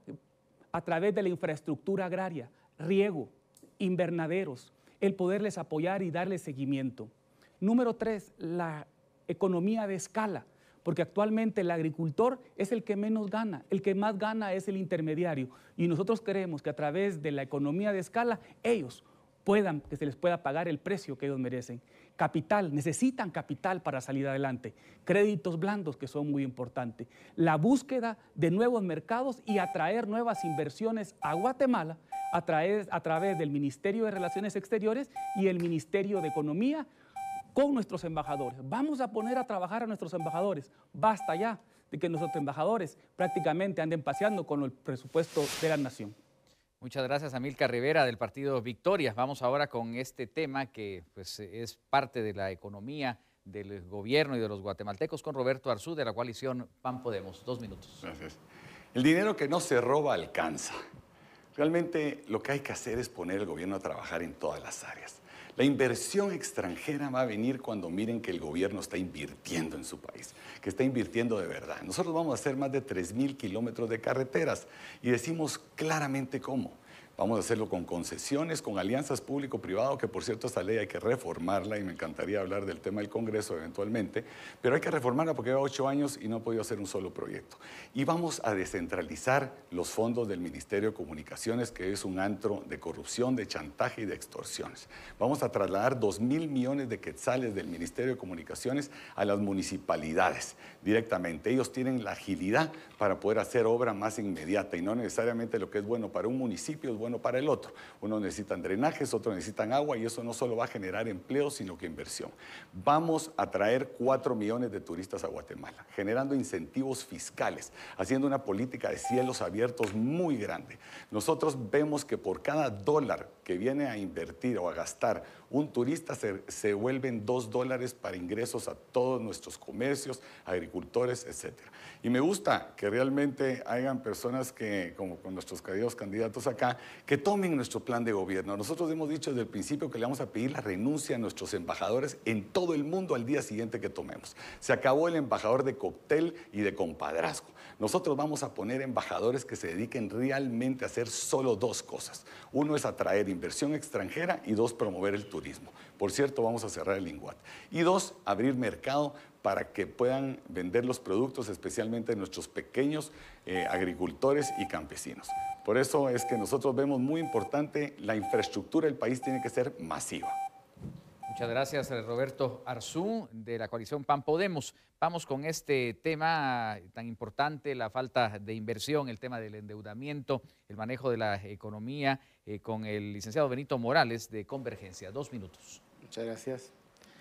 a través de la infraestructura agraria, riego, invernaderos, el poderles apoyar y darles seguimiento. Número tres, la economía de escala, porque actualmente el agricultor es el que menos gana, el que más gana es el intermediario. Y nosotros queremos que a través de la economía de escala ellos puedan, que se les pueda pagar el precio que ellos merecen. Capital, necesitan capital para salir adelante. Créditos blandos, que son muy importantes. La búsqueda de nuevos mercados y atraer nuevas inversiones a Guatemala a través, a través del Ministerio de Relaciones Exteriores y el Ministerio de Economía con nuestros embajadores. Vamos a poner a trabajar a nuestros embajadores. Basta ya de que nuestros embajadores prácticamente anden paseando con el presupuesto de la nación. Muchas gracias, Amílcar Rivera, del partido Victoria. Vamos ahora con este tema que pues, es parte de la economía del gobierno y de los guatemaltecos, con Roberto Arzú, de la coalición P A N Podemos. Dos minutos. Gracias. El dinero que no se roba alcanza. Realmente lo que hay que hacer es poner al gobierno a trabajar en todas las áreas. La inversión extranjera va a venir cuando miren que el gobierno está invirtiendo en su país, que está invirtiendo de verdad. Nosotros vamos a hacer más de tres mil kilómetros de carreteras y decimos claramente cómo. Vamos a hacerlo con concesiones, con alianzas público-privado, que por cierto esta ley hay que reformarla y me encantaría hablar del tema del Congreso eventualmente, pero hay que reformarla porque lleva ocho años y no ha podido hacer un solo proyecto. Y vamos a descentralizar los fondos del Ministerio de Comunicaciones, que es un antro de corrupción, de chantaje y de extorsiones. Vamos a trasladar dos mil millones de quetzales del Ministerio de Comunicaciones a las municipalidades directamente. Ellos tienen la agilidad para poder hacer obra más inmediata y no necesariamente lo que es bueno para un municipio es bueno para el otro. Unos necesitan drenajes, otros necesitan agua y eso no solo va a generar empleo, sino que inversión. Vamos a traer cuatro millones de turistas a Guatemala, generando incentivos fiscales, haciendo una política de cielos abiertos muy grande. Nosotros vemos que por cada dólar que viene a invertir o a gastar un turista se, se vuelven dos dólares para ingresos a todos nuestros comercios, agricultores, etcétera. Y me gusta que realmente hayan personas que, como con nuestros queridos candidatos acá, que tomen nuestro plan de gobierno. Nosotros hemos dicho desde el principio que le vamos a pedir la renuncia a nuestros embajadores en todo el mundo al día siguiente que tomemos. Se acabó el embajador de cóctel y de compadrazgo. Nosotros vamos a poner embajadores que se dediquen realmente a hacer solo dos cosas. Uno es atraer inversión extranjera y dos, promover el turismo. Por cierto, vamos a cerrar el INGUAT. Y dos, abrir mercado para que puedan vender los productos, especialmente nuestros pequeños eh, agricultores y campesinos. Por eso es que nosotros vemos muy importante la infraestructura del país tiene que ser masiva. Muchas gracias, Roberto Arzú, de la coalición P A N Podemos. Vamos con este tema tan importante, la falta de inversión, el tema del endeudamiento, el manejo de la economía, eh, con el licenciado Benito Morales de Convergencia. Dos minutos. Muchas gracias.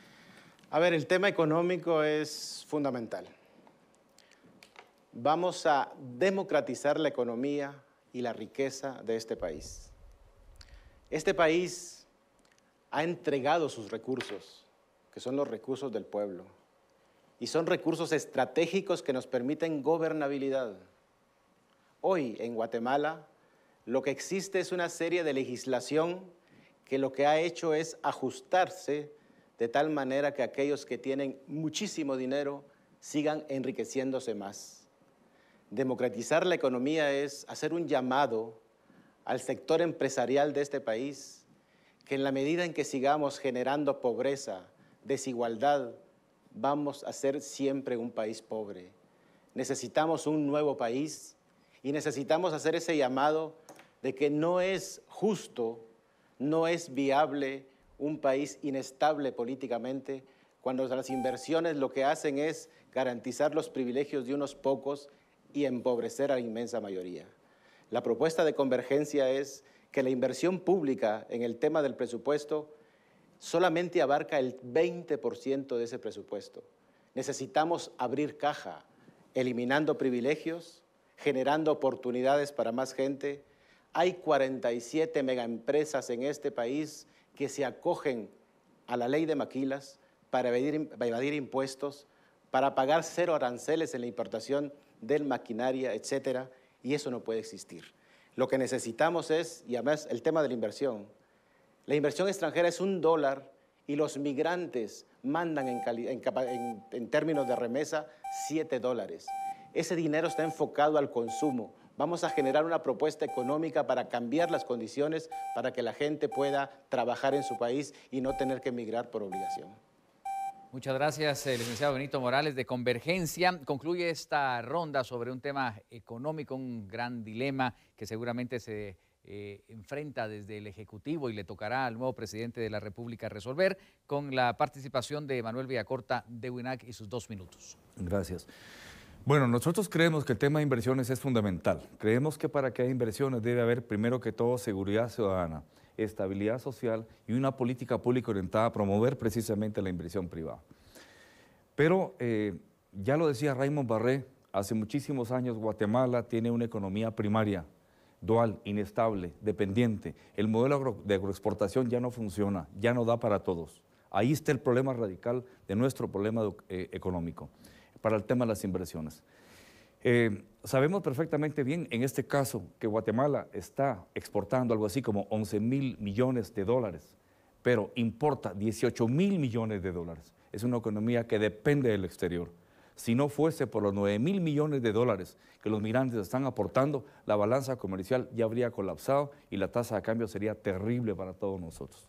A ver, el tema económico es fundamental. Vamos a democratizar la economía y la riqueza de este país. Este país ha entregado sus recursos, que son los recursos del pueblo, y son recursos estratégicos que nos permiten gobernabilidad. Hoy, en Guatemala, lo que existe es una serie de legislación que lo que ha hecho es ajustarse de tal manera que aquellos que tienen muchísimo dinero sigan enriqueciéndose más. Democratizar la economía es hacer un llamado al sector empresarial de este país, que en la medida en que sigamos generando pobreza, desigualdad, vamos a ser siempre un país pobre. Necesitamos un nuevo país y necesitamos hacer ese llamado de que no es justo, no es viable un país inestable políticamente, cuando las inversiones lo que hacen es garantizar los privilegios de unos pocos y empobrecer a la inmensa mayoría. La propuesta de convergencia es que la inversión pública en el tema del presupuesto solamente abarca el veinte por ciento de ese presupuesto. Necesitamos abrir caja, eliminando privilegios, generando oportunidades para más gente. Hay cuarenta y siete megaempresas en este país que se acogen a la ley de maquilas para evadir, evadir impuestos, para pagar cero aranceles en la importación de maquinaria, etcétera, y eso no puede existir. Lo que necesitamos es, y además el tema de la inversión, la inversión extranjera es un dólar y los migrantes mandan en, en, en, en términos de remesa siete dólares. Ese dinero está enfocado al consumo. Vamos a generar una propuesta económica para cambiar las condiciones para que la gente pueda trabajar en su país y no tener que emigrar por obligación. Muchas gracias, eh, licenciado Benito Morales. De Convergencia concluye esta ronda sobre un tema económico, un gran dilema que seguramente se eh, enfrenta desde el Ejecutivo y le tocará al nuevo presidente de la República resolver, con la participación de Manuel Villacorta de WINAC y sus dos minutos. Gracias. Bueno, nosotros creemos que el tema de inversiones es fundamental. Creemos que para que haya inversiones debe haber primero que todo seguridad ciudadana, estabilidad social y una política pública orientada a promover precisamente la inversión privada. Pero eh, ya lo decía Raymond Barré, hace muchísimos años Guatemala tiene una economía primaria, dual, inestable, dependiente. El modelo agro, de agroexportación ya no funciona, ya no da para todos. Ahí está el problema radical de nuestro problema eh, económico para el tema de las inversiones. Eh, sabemos perfectamente bien, en este caso, que Guatemala está exportando algo así como once mil millones de dólares, pero importa dieciocho mil millones de dólares. Es una economía que depende del exterior. Si no fuese por los nueve mil millones de dólares que los migrantes están aportando, la balanza comercial ya habría colapsado y la tasa de cambio sería terrible para todos nosotros.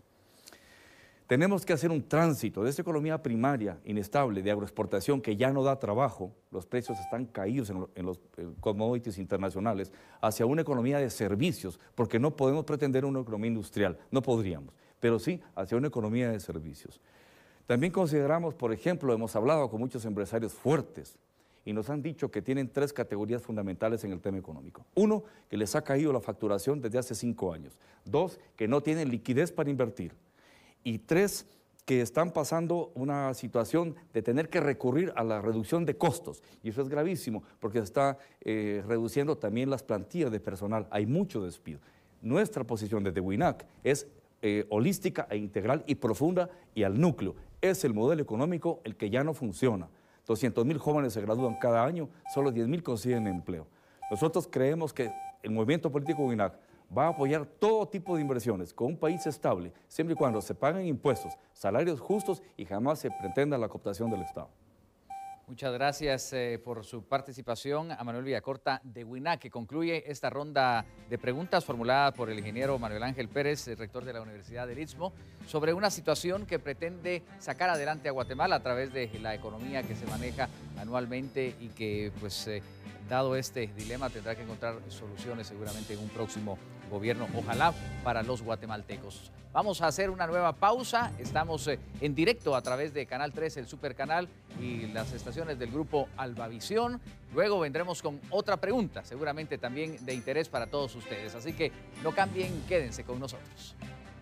Tenemos que hacer un tránsito de esta economía primaria, inestable, de agroexportación, que ya no da trabajo, los precios están caídos en, lo, en los en commodities internacionales, hacia una economía de servicios, porque no podemos pretender una economía industrial, no podríamos, pero sí hacia una economía de servicios. También consideramos, por ejemplo, hemos hablado con muchos empresarios fuertes y nos han dicho que tienen tres categorías fundamentales en el tema económico. Uno, que les ha caído la facturación desde hace cinco años. Dos, que no tienen liquidez para invertir. Y tres, que están pasando una situación de tener que recurrir a la reducción de costos. Y eso es gravísimo, porque se está eh, reduciendo también las plantillas de personal. Hay mucho despido. Nuestra posición desde WINAC es eh, holística e integral y profunda y al núcleo. Es el modelo económico el que ya no funciona. doscientos mil jóvenes se gradúan cada año, solo diez mil consiguen empleo. Nosotros creemos que el movimiento político WINAC va a apoyar todo tipo de inversiones con un país estable, siempre y cuando se paguen impuestos, salarios justos y jamás se pretenda la cooptación del Estado. Muchas gracias eh, por su participación a Manuel Villacorta de WINAC, que concluye esta ronda de preguntas formulada por el ingeniero Manuel Ángel Pérez, el rector de la Universidad del Istmo, sobre una situación que pretende sacar adelante a Guatemala a través de la economía que se maneja anualmente y que, pues, eh, dado este dilema, tendrá que encontrar soluciones seguramente en un próximo gobierno, ojalá para los guatemaltecos. Vamos a hacer una nueva pausa, estamos en directo a través de Canal tres, el Supercanal y las estaciones del grupo Albavisión. Luego vendremos con otra pregunta, seguramente también de interés para todos ustedes. Así que no cambien, quédense con nosotros.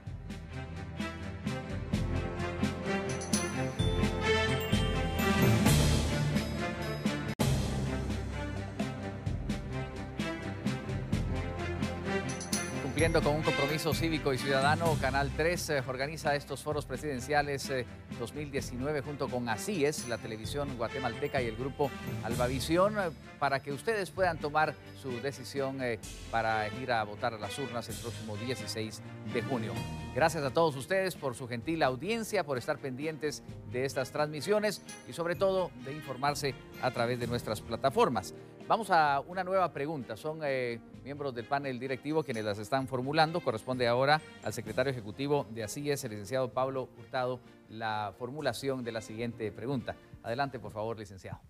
Cumpliendo con un compromiso cívico y ciudadano, Canal tres eh, organiza estos foros presidenciales eh, dos mil diecinueve junto con ASIES, la televisión guatemalteca y el grupo Albavisión, eh, para que ustedes puedan tomar su decisión eh, para ir a votar a las urnas el próximo dieciséis de junio. Gracias a todos ustedes por su gentil audiencia, por estar pendientes de estas transmisiones y sobre todo de informarse a través de nuestras plataformas. Vamos a una nueva pregunta. Son eh, miembros del panel directivo quienes las están formulando. Corresponde ahora al secretario ejecutivo de ASIES, el licenciado Pablo Hurtado, la formulación de la siguiente pregunta. Adelante, por favor, licenciado.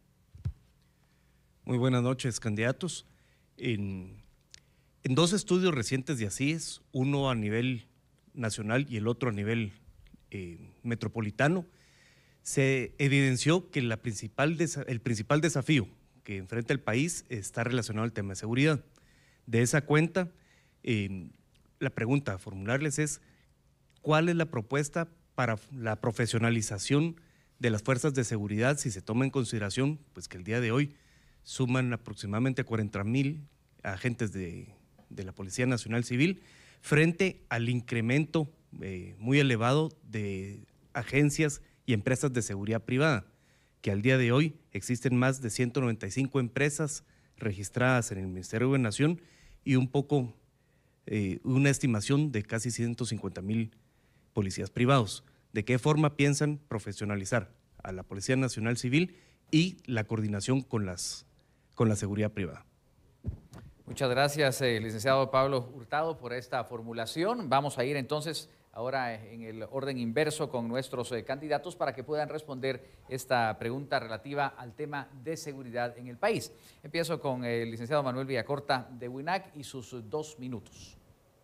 Muy buenas noches, candidatos. En, en dos estudios recientes de ASIES, uno a nivel nacional y el otro a nivel eh, metropolitano, se evidenció que la principal el principal desafío que enfrenta el país está relacionado al tema de seguridad. De esa cuenta, eh, la pregunta a formularles es, ¿cuál es la propuesta para la profesionalización de las fuerzas de seguridad si se toma en consideración pues, que el día de hoy suman aproximadamente cuarenta mil agentes de, de la Policía Nacional Civil frente al incremento eh, muy elevado de agencias y empresas de seguridad privada, que al día de hoy existen más de ciento noventa y cinco empresas registradas en el Ministerio de Gobernación y un poco, eh, una estimación de casi ciento cincuenta mil policías privados. ¿De qué forma piensan profesionalizar a la Policía Nacional Civil y la coordinación con, las, con la seguridad privada? Muchas gracias, eh, licenciado Pablo Hurtado, por esta formulación. Vamos a ir entonces ahora en el orden inverso con nuestros eh, candidatos para que puedan responder esta pregunta relativa al tema de seguridad en el país. Empiezo con el licenciado Manuel Villacorta de WINAC y sus dos minutos.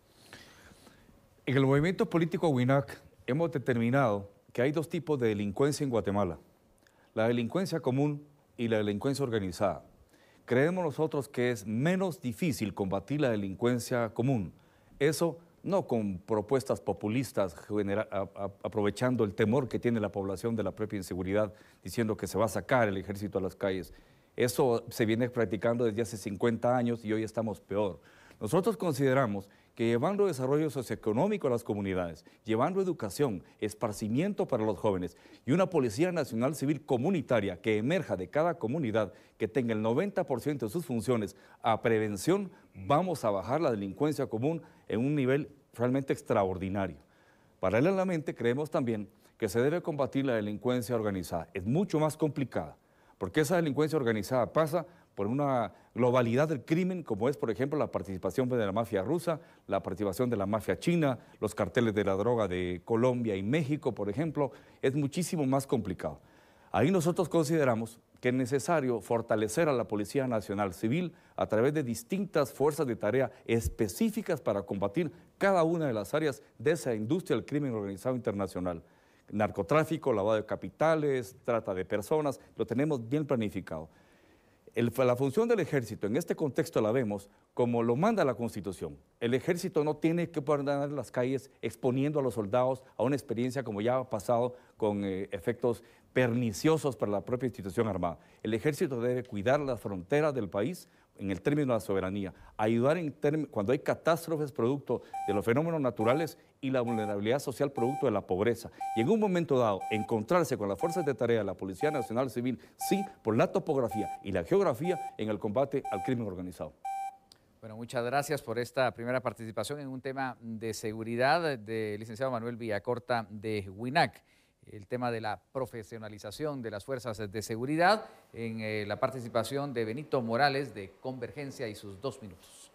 En el movimiento político WINAC hemos determinado que hay dos tipos de delincuencia en Guatemala, la delincuencia común y la delincuencia organizada. Creemos nosotros que es menos difícil combatir la delincuencia común, eso no con propuestas populistas genera, a, a, aprovechando el temor que tiene la población de la propia inseguridad, diciendo que se va a sacar el ejército a las calles. Eso se viene practicando desde hace cincuenta años y hoy estamos peor. Nosotros consideramos que llevando desarrollo socioeconómico a las comunidades, llevando educación, esparcimiento para los jóvenes y una Policía Nacional Civil comunitaria que emerja de cada comunidad, que tenga el noventa por ciento de sus funciones a prevención, vamos a bajar la delincuencia común en un nivel realmente extraordinario. Paralelamente, creemos también que se debe combatir la delincuencia organizada. Es mucho más complicada, porque esa delincuencia organizada pasa por una globalidad del crimen, como es, por ejemplo, la participación de la mafia rusa, la participación de la mafia china, los carteles de la droga de Colombia y México, por ejemplo, es muchísimo más complicado. Ahí nosotros consideramos que es necesario fortalecer a la Policía Nacional Civil a través de distintas fuerzas de tarea específicas para combatir cada una de las áreas de esa industria del crimen organizado internacional. Narcotráfico, lavado de capitales, trata de personas, lo tenemos bien planificado. El, la función del ejército en este contexto la vemos como lo manda la Constitución. El ejército no tiene que poder andar en las calles exponiendo a los soldados a una experiencia como ya ha pasado con eh, efectos perniciosos para la propia institución armada. El ejército debe cuidar las fronteras del país en el término de la soberanía, ayudar en cuando hay catástrofes producto de los fenómenos naturales y la vulnerabilidad social producto de la pobreza. Y en un momento dado, encontrarse con las fuerzas de tarea de la Policía Nacional Civil, sí, por la topografía y la geografía en el combate al crimen organizado. Bueno, muchas gracias por esta primera participación en un tema de seguridad del licenciado Manuel Villacorta de WINAC. El tema de la profesionalización de las fuerzas de seguridad en eh, la participación de Benito Morales de Convergencia y sus dos minutos.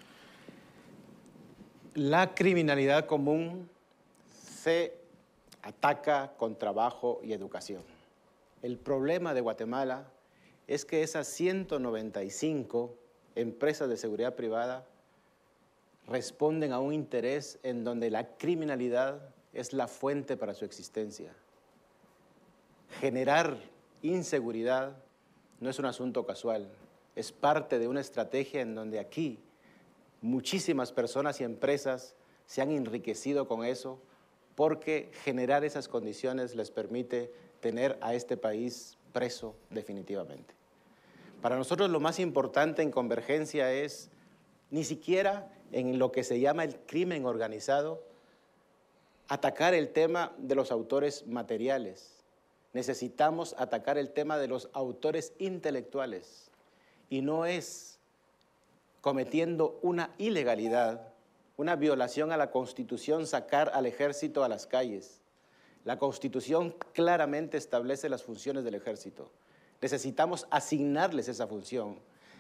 La criminalidad común se ataca con trabajo y educación. El problema de Guatemala es que esas ciento noventa y cinco empresas de seguridad privada responden a un interés en donde la criminalidad es la fuente para su existencia. Generar inseguridad no es un asunto casual, es parte de una estrategia en donde aquí muchísimas personas y empresas se han enriquecido con eso porque generar esas condiciones les permite tener a este país preso definitivamente. Para nosotros lo más importante en Convergencia es ni siquiera en lo que se llama el crimen organizado, atacar el tema de los autores materiales. Necesitamos atacar el tema de los autores intelectuales. Y no es cometiendo una ilegalidad, una violación a la Constitución, sacar al ejército a las calles. La Constitución claramente establece las funciones del ejército. Necesitamos asignarles esa función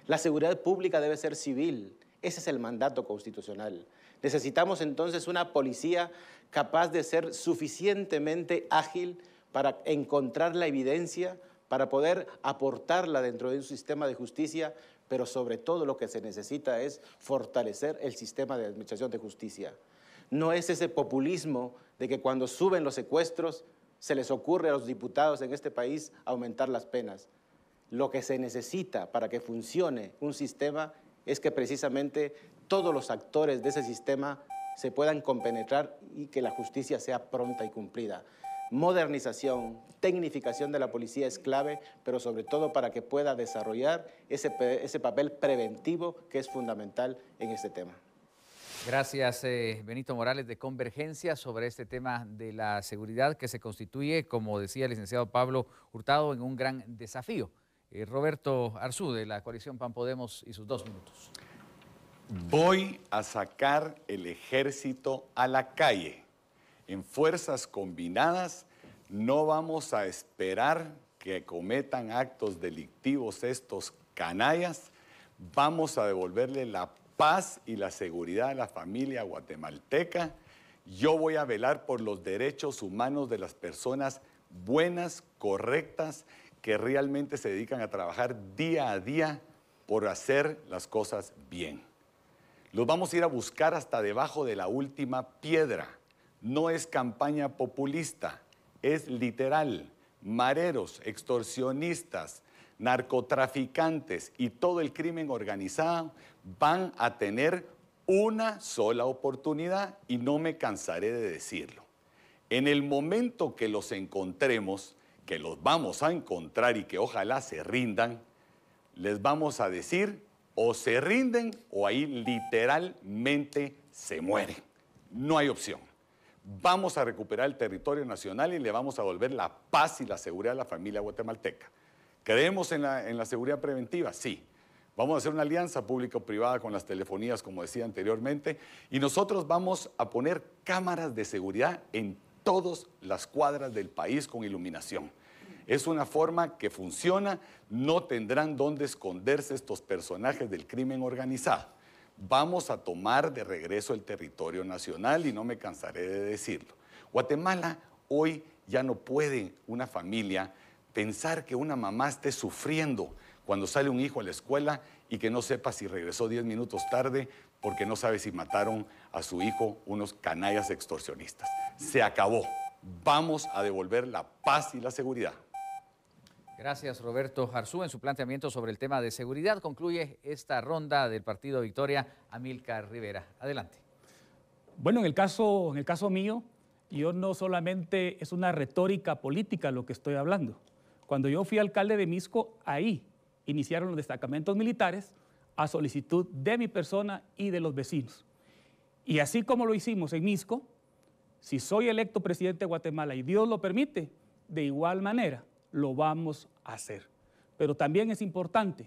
La seguridad pública debe ser civil. Ese es el mandato constitucional. Necesitamos entonces una policía capaz de ser suficientemente ágil para encontrar la evidencia, para poder aportarla dentro de un sistema de justicia, pero sobre todo lo que se necesita es fortalecer el sistema de administración de justicia. No es ese populismo de que cuando suben los secuestros se les ocurre a los diputados en este país aumentar las penas. Lo que se necesita para que funcione un sistema es que precisamente todos los actores de ese sistema se puedan compenetrar y que la justicia sea pronta y cumplida. Modernización, tecnificación de la policía es clave, pero sobre todo para que pueda desarrollar ese, ese papel preventivo que es fundamental en este tema. Gracias, eh, Benito Morales, de Convergencia, sobre este tema de la seguridad que se constituye, como decía el licenciado Pablo Hurtado, en un gran desafío. Eh, Roberto Arzú, de la coalición P A N Podemos, y sus dos minutos. Voy a sacar el ejército a la calle. En fuerzas combinadas no vamos a esperar que cometan actos delictivos estos canallas. Vamos a devolverle la paz y la seguridad a la familia guatemalteca. Yo voy a velar por los derechos humanos de las personas buenas, correctas, que realmente se dedican a trabajar día a día por hacer las cosas bien. Los vamos a ir a buscar hasta debajo de la última piedra. No es campaña populista, es literal. Mareros, extorsionistas, narcotraficantes y todo el crimen organizado van a tener una sola oportunidad y no me cansaré de decirlo. En el momento que los encontremos, que los vamos a encontrar y que ojalá se rindan, les vamos a decir o se rinden o ahí literalmente se mueren. No hay opción. Vamos a recuperar el territorio nacional y le vamos a devolver la paz y la seguridad a la familia guatemalteca. ¿Creemos en la, en la seguridad preventiva? Sí. Vamos a hacer una alianza público-privada con las telefonías, como decía anteriormente, y nosotros vamos a poner cámaras de seguridad en todas las cuadras del país con iluminación. Es una forma que funciona, no tendrán dónde esconderse estos personajes del crimen organizado. Vamos a tomar de regreso el territorio nacional y no me cansaré de decirlo. Guatemala hoy ya no puede una familia pensar que una mamá esté sufriendo cuando sale un hijo a la escuela y que no sepa si regresó diez minutos tarde porque no sabe si mataron a su hijo unos canallas extorsionistas. Se acabó. Vamos a devolver la paz y la seguridad. Gracias, Roberto Arzú. En su planteamiento sobre el tema de seguridad concluye esta ronda del Partido Victoria, Amílcar Rivera. Adelante. Bueno, en el caso, en el caso mío, yo no solamente es una retórica política lo que estoy hablando. Cuando yo fui alcalde de Misco, ahí iniciaron los destacamentos militares a solicitud de mi persona y de los vecinos. Y así como lo hicimos en Misco, si soy electo presidente de Guatemala y Dios lo permite, de igual manera lo vamos a hacer. Pero también es importante,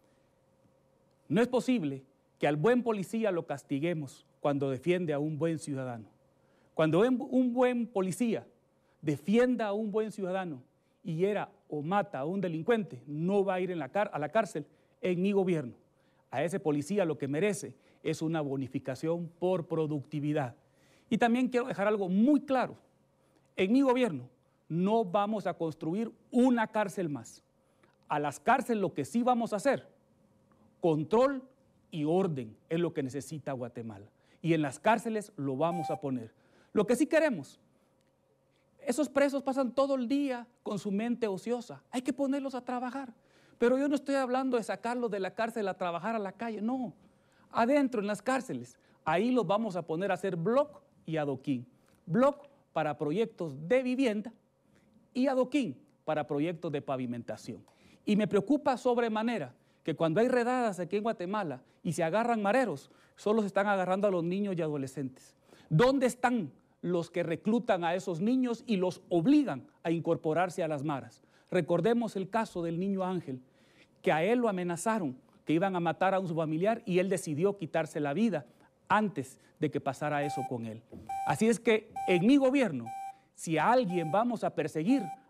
no es posible que al buen policía lo castiguemos cuando defiende a un buen ciudadano. Cuando un buen policía defienda a un buen ciudadano y hiera o mata a un delincuente, no va a ir en la car- a la cárcel en mi gobierno. A ese policía lo que merece es una bonificación por productividad. Y también quiero dejar algo muy claro. En mi gobierno no vamos a construir una cárcel más. A las cárceles lo que sí vamos a hacer, control y orden es lo que necesita Guatemala. Y en las cárceles lo vamos a poner. Lo que sí queremos, esos presos pasan todo el día con su mente ociosa. Hay que ponerlos a trabajar. Pero yo no estoy hablando de sacarlos de la cárcel a trabajar a la calle, no. Adentro, en las cárceles, ahí los vamos a poner a hacer bloc y adoquín. Bloc para proyectos de vivienda y adoquín para proyectos de pavimentación. Y me preocupa sobremanera que cuando hay redadas aquí en Guatemala y se agarran mareros, solo se están agarrando a los niños y adolescentes. ¿Dónde están los que reclutan a esos niños y los obligan a incorporarse a las maras? Recordemos el caso del niño Ángel, que a él lo amenazaron, que iban a matar a un familiar y él decidió quitarse la vida antes de que pasara eso con él. Así es que en mi gobierno, si a alguien vamos a perseguir,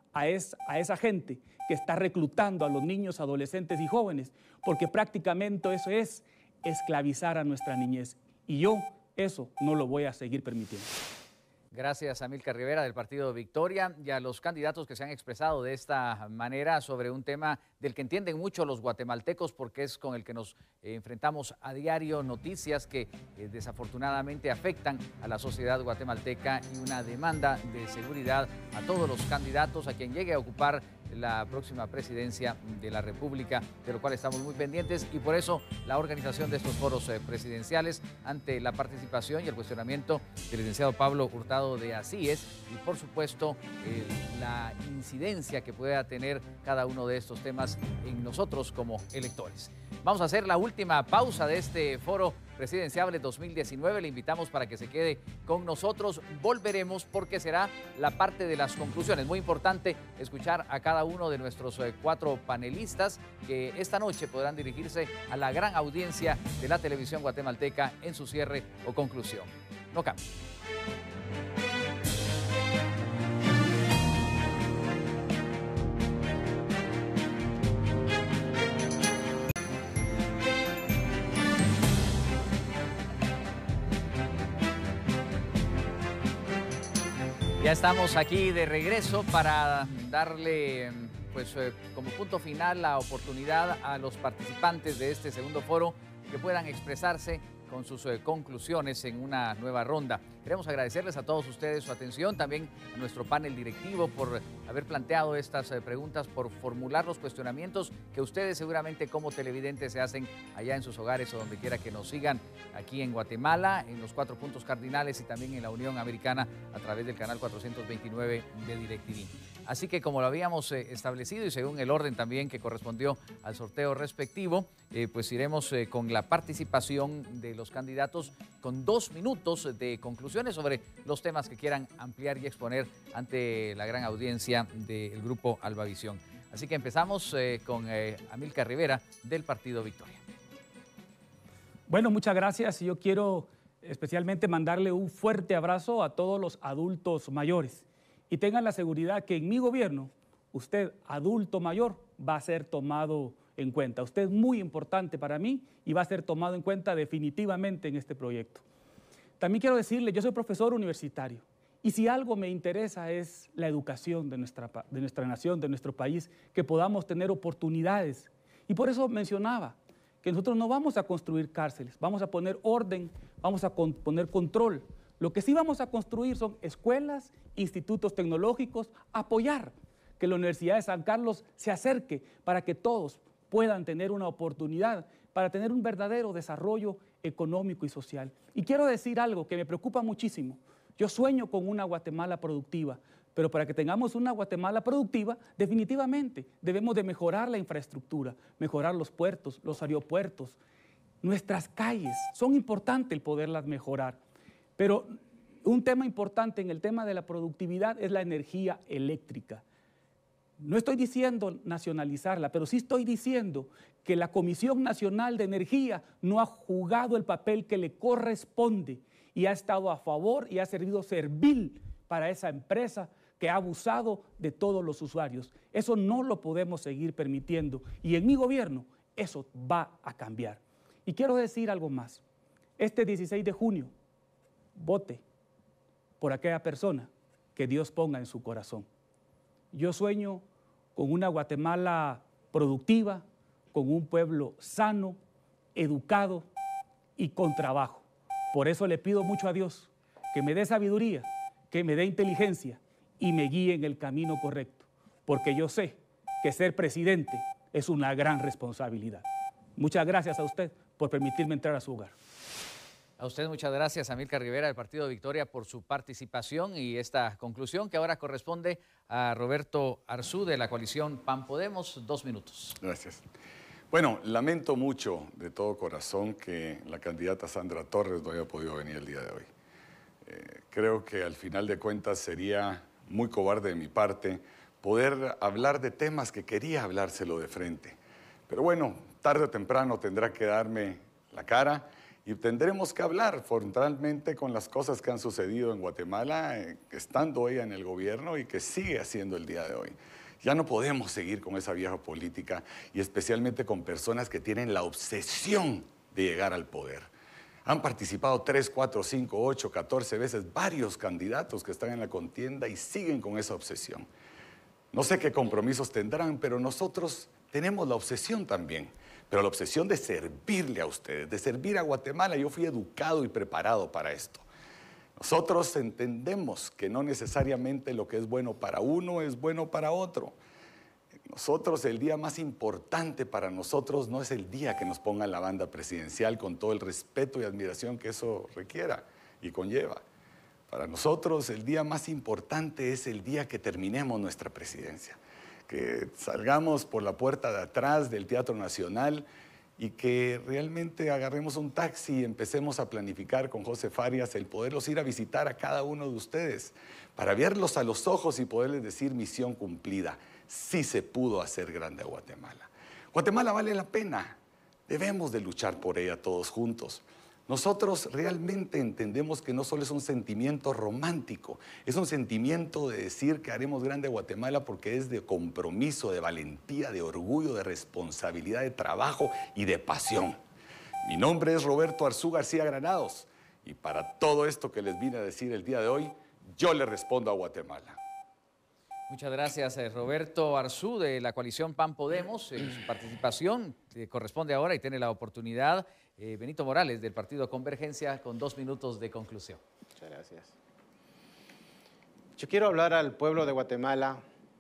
a, es, a esa gente que está reclutando a los niños, adolescentes y jóvenes, porque prácticamente eso es esclavizar a nuestra niñez. Y yo eso no lo voy a seguir permitiendo. Gracias a Amílcar Rivera del Partido Victoria y a los candidatos que se han expresado de esta manera sobre un tema del que entienden mucho los guatemaltecos porque es con el que nos eh, enfrentamos a diario, noticias que eh, desafortunadamente afectan a la sociedad guatemalteca y una demanda de seguridad a todos los candidatos, a quien llegue a ocupar la próxima presidencia de la República, de lo cual estamos muy pendientes y por eso la organización de estos foros eh, presidenciales ante la participación y el cuestionamiento del licenciado Pablo Hurtado de Asíes y por supuesto eh, la incidencia que pueda tener cada uno de estos temas en nosotros como electores. Vamos a hacer la última pausa de este foro presidencial de dos mil diecinueve. Le invitamos para que se quede con nosotros. Volveremos porque será la parte de las conclusiones. Muy importante escuchar a cada uno de nuestros eh, cuatro panelistas que esta noche podrán dirigirse a la gran audiencia de la televisión guatemalteca en su cierre o conclusión. No cambie. Ya estamos aquí de regreso para darle pues, eh, como punto final la oportunidad a los participantes de este segundo foro que puedan expresarse con sus eh, conclusiones en una nueva ronda. Queremos agradecerles a todos ustedes su atención, también a nuestro panel directivo por haber planteado estas eh, preguntas, por formular los cuestionamientos que ustedes seguramente como televidentes se hacen allá en sus hogares o donde quiera que nos sigan aquí en Guatemala, en los cuatro puntos cardinales y también en la Unión Americana a través del canal cuatrocientos veintinueve de DirecTV. Así que como lo habíamos eh, establecido y según el orden también que correspondió al sorteo respectivo, eh, pues iremos eh, con la participación de los candidatos con dos minutos de conclusiones sobre los temas que quieran ampliar y exponer ante la gran audiencia del Grupo Albavisión. Así que empezamos eh, con eh, Amílcar Rivera del Partido Victoria. Bueno, muchas gracias. Yo quiero especialmente mandarle un fuerte abrazo a todos los adultos mayores. Y tengan la seguridad que en mi gobierno, usted, adulto mayor, va a ser tomado en cuenta. Usted es muy importante para mí y va a ser tomado en cuenta definitivamente en este proyecto. También quiero decirle, yo soy profesor universitario y si algo me interesa es la educación de nuestra, de nuestra nación, de nuestro país, que podamos tener oportunidades. Y por eso mencionaba que nosotros no vamos a construir cárceles, vamos a poner orden, vamos a con, poner control. Lo que sí vamos a construir son escuelas, institutos tecnológicos, apoyar que la Universidad de San Carlos se acerque para que todos puedan tener una oportunidad para tener un verdadero desarrollo económico y social. Y quiero decir algo que me preocupa muchísimo. Yo sueño con una Guatemala productiva, pero para que tengamos una Guatemala productiva, definitivamente debemos de mejorar la infraestructura, mejorar los puertos, los aeropuertos, nuestras calles. Son importantes el poderlas mejorar. Pero un tema importante en el tema de la productividad es la energía eléctrica. No estoy diciendo nacionalizarla, pero sí estoy diciendo que la Comisión Nacional de Energía no ha jugado el papel que le corresponde y ha estado a favor y ha servido servil para esa empresa que ha abusado de todos los usuarios. Eso no lo podemos seguir permitiendo y en mi gobierno eso va a cambiar. Y quiero decir algo más. Este dieciséis de junio, vote por aquella persona que Dios ponga en su corazón. Yo sueño con una Guatemala productiva, con un pueblo sano, educado y con trabajo. Por eso le pido mucho a Dios que me dé sabiduría, que me dé inteligencia y me guíe en el camino correcto, porque yo sé que ser presidente es una gran responsabilidad. Muchas gracias a usted por permitirme entrar a su hogar. A usted muchas gracias, Amílcar Rivera del Partido Victoria, por su participación y esta conclusión que ahora corresponde a Roberto Arzú de la coalición P A N Podemos. Dos minutos. Gracias. Bueno, lamento mucho de todo corazón que la candidata Sandra Torres no haya podido venir el día de hoy. Eh, creo que al final de cuentas sería muy cobarde de mi parte poder hablar de temas que quería hablárselo de frente. Pero bueno, tarde o temprano tendrá que darme la cara Y tendremos que hablar frontalmente con las cosas que han sucedido en Guatemala, eh, estando ella en el gobierno y que sigue haciendo el día de hoy. Ya no podemos seguir con esa vieja política y especialmente con personas que tienen la obsesión de llegar al poder. Han participado tres, cuatro, cinco, ocho, catorce veces varios candidatos que están en la contienda y siguen con esa obsesión. No sé qué compromisos tendrán, pero nosotros tenemos la obsesión también. Pero la obsesión de servirle a ustedes, de servir a Guatemala. Yo fui educado y preparado para esto. Nosotros entendemos que no necesariamente lo que es bueno para uno es bueno para otro. Nosotros, el día más importante para nosotros no es el día que nos pongan la banda presidencial con todo el respeto y admiración que eso requiera y conlleva. Para nosotros, el día más importante es el día que terminemos nuestra presidencia. Que salgamos por la puerta de atrás del Teatro Nacional y que realmente agarremos un taxi y empecemos a planificar con José Farias el poderlos ir a visitar a cada uno de ustedes para verlos a los ojos y poderles decir misión cumplida. Sí se pudo hacer grande a Guatemala. Guatemala vale la pena. Debemos de luchar por ella todos juntos. Nosotros realmente entendemos que no solo es un sentimiento romántico, es un sentimiento de decir que haremos grande a Guatemala porque es de compromiso, de valentía, de orgullo, de responsabilidad, de trabajo y de pasión. Mi nombre es Roberto Arzú García Granados y para todo esto que les vine a decir el día de hoy, yo le respondo a Guatemala. Muchas gracias, eh, Roberto Arzú, de la coalición P A N Podemos. Eh, su participación eh, corresponde ahora y tiene la oportunidad eh, Benito Morales, del Partido Convergencia, con dos minutos de conclusión. Muchas gracias. Yo quiero hablar al pueblo de Guatemala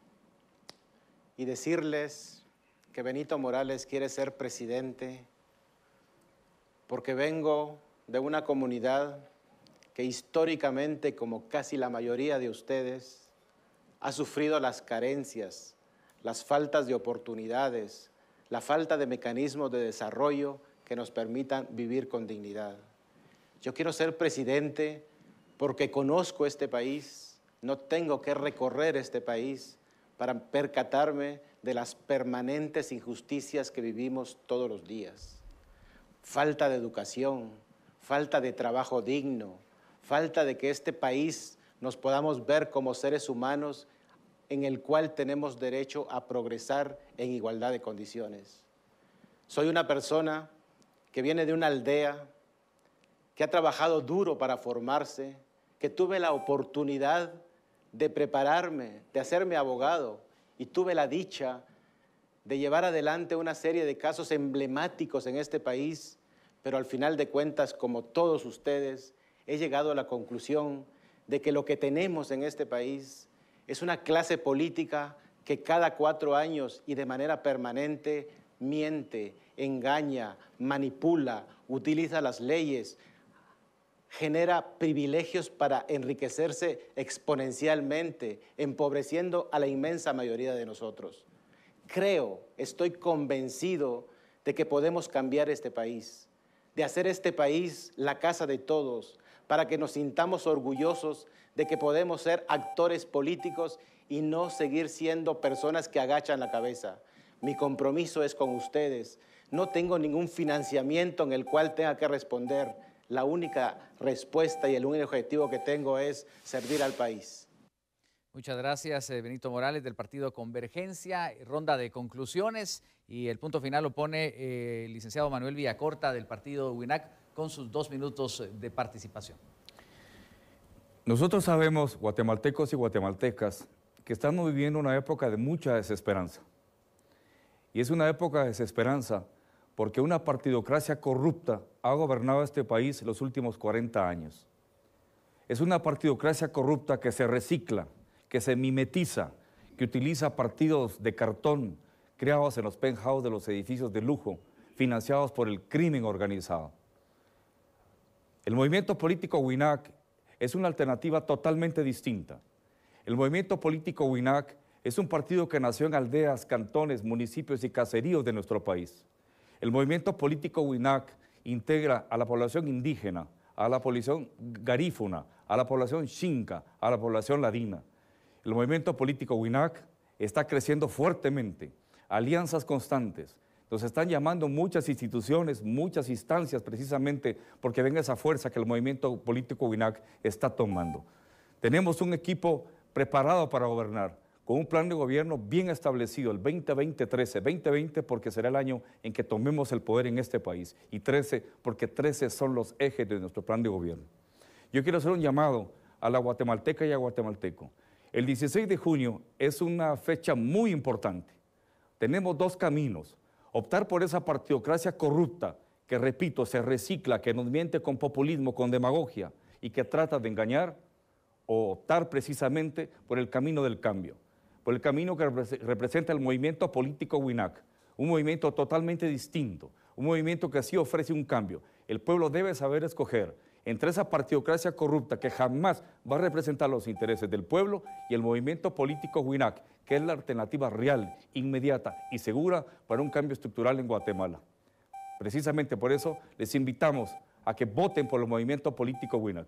y decirles que Benito Morales quiere ser presidente porque vengo de una comunidad que históricamente, como casi la mayoría de ustedes, ha sufrido las carencias, las faltas de oportunidades, la falta de mecanismos de desarrollo que nos permitan vivir con dignidad. Yo quiero ser presidente porque conozco este país, no tengo que recorrer este país para percatarme de las permanentes injusticias que vivimos todos los días. Falta de educación, falta de trabajo digno, falta de que este país nos podamos ver como seres humanos en el cual tenemos derecho a progresar en igualdad de condiciones. Soy una persona que viene de una aldea, que ha trabajado duro para formarse, que tuve la oportunidad de prepararme, de hacerme abogado, y tuve la dicha de llevar adelante una serie de casos emblemáticos en este país, pero al final de cuentas, como todos ustedes, he llegado a la conclusión de que lo que tenemos en este país es una clase política que cada cuatro años y de manera permanente miente, engaña, manipula, utiliza las leyes, genera privilegios para enriquecerse exponencialmente, empobreciendo a la inmensa mayoría de nosotros. Creo, estoy convencido de que podemos cambiar este país, de hacer este país la casa de todos, para que nos sintamos orgullosos de que podemos ser actores políticos y no seguir siendo personas que agachan la cabeza. Mi compromiso es con ustedes. No tengo ningún financiamiento en el cual tenga que responder. La única respuesta y el único objetivo que tengo es servir al país. Muchas gracias, eh, Benito Morales, del Partido Convergencia. Ronda de conclusiones y el punto final lo pone eh, el licenciado Manuel Villacorta, del Partido WINAC, con sus dos minutos de participación. Nosotros sabemos, guatemaltecos y guatemaltecas, que estamos viviendo una época de mucha desesperanza. Y es una época de desesperanza porque una partidocracia corrupta ha gobernado este país los últimos cuarenta años. Es una partidocracia corrupta que se recicla, que se mimetiza, que utiliza partidos de cartón creados en los penthouse de los edificios de lujo, financiados por el crimen organizado. El movimiento político WINAC es una alternativa totalmente distinta. El movimiento político WINAC es un partido que nació en aldeas, cantones, municipios y caseríos de nuestro país. El movimiento político WINAC integra a la población indígena, a la población garífuna, a la población xinca, a la población ladina. El movimiento político WINAC está creciendo fuertemente, alianzas constantes, Nos están llamando muchas instituciones, muchas instancias, precisamente porque ven esa fuerza que el movimiento político WINAC está tomando. Tenemos un equipo preparado para gobernar, con un plan de gobierno bien establecido, el veinte veinte trece, veinte veinte porque será el año en que tomemos el poder en este país, y trece porque trece son los ejes de nuestro plan de gobierno. Yo quiero hacer un llamado a la guatemalteca y a guatemalteco. El dieciséis de junio es una fecha muy importante. Tenemos dos caminos: optar por esa partidocracia corrupta que, repito, se recicla, que nos miente con populismo, con demagogia y que trata de engañar, o optar precisamente por el camino del cambio, por el camino que representa el movimiento político WINAC, un movimiento totalmente distinto, un movimiento que sí ofrece un cambio. El pueblo debe saber escoger entre esa partidocracia corrupta que jamás va a representar los intereses del pueblo y el movimiento político WINAC, que es la alternativa real, inmediata y segura para un cambio estructural en Guatemala. Precisamente por eso les invitamos a que voten por el movimiento político WINAC.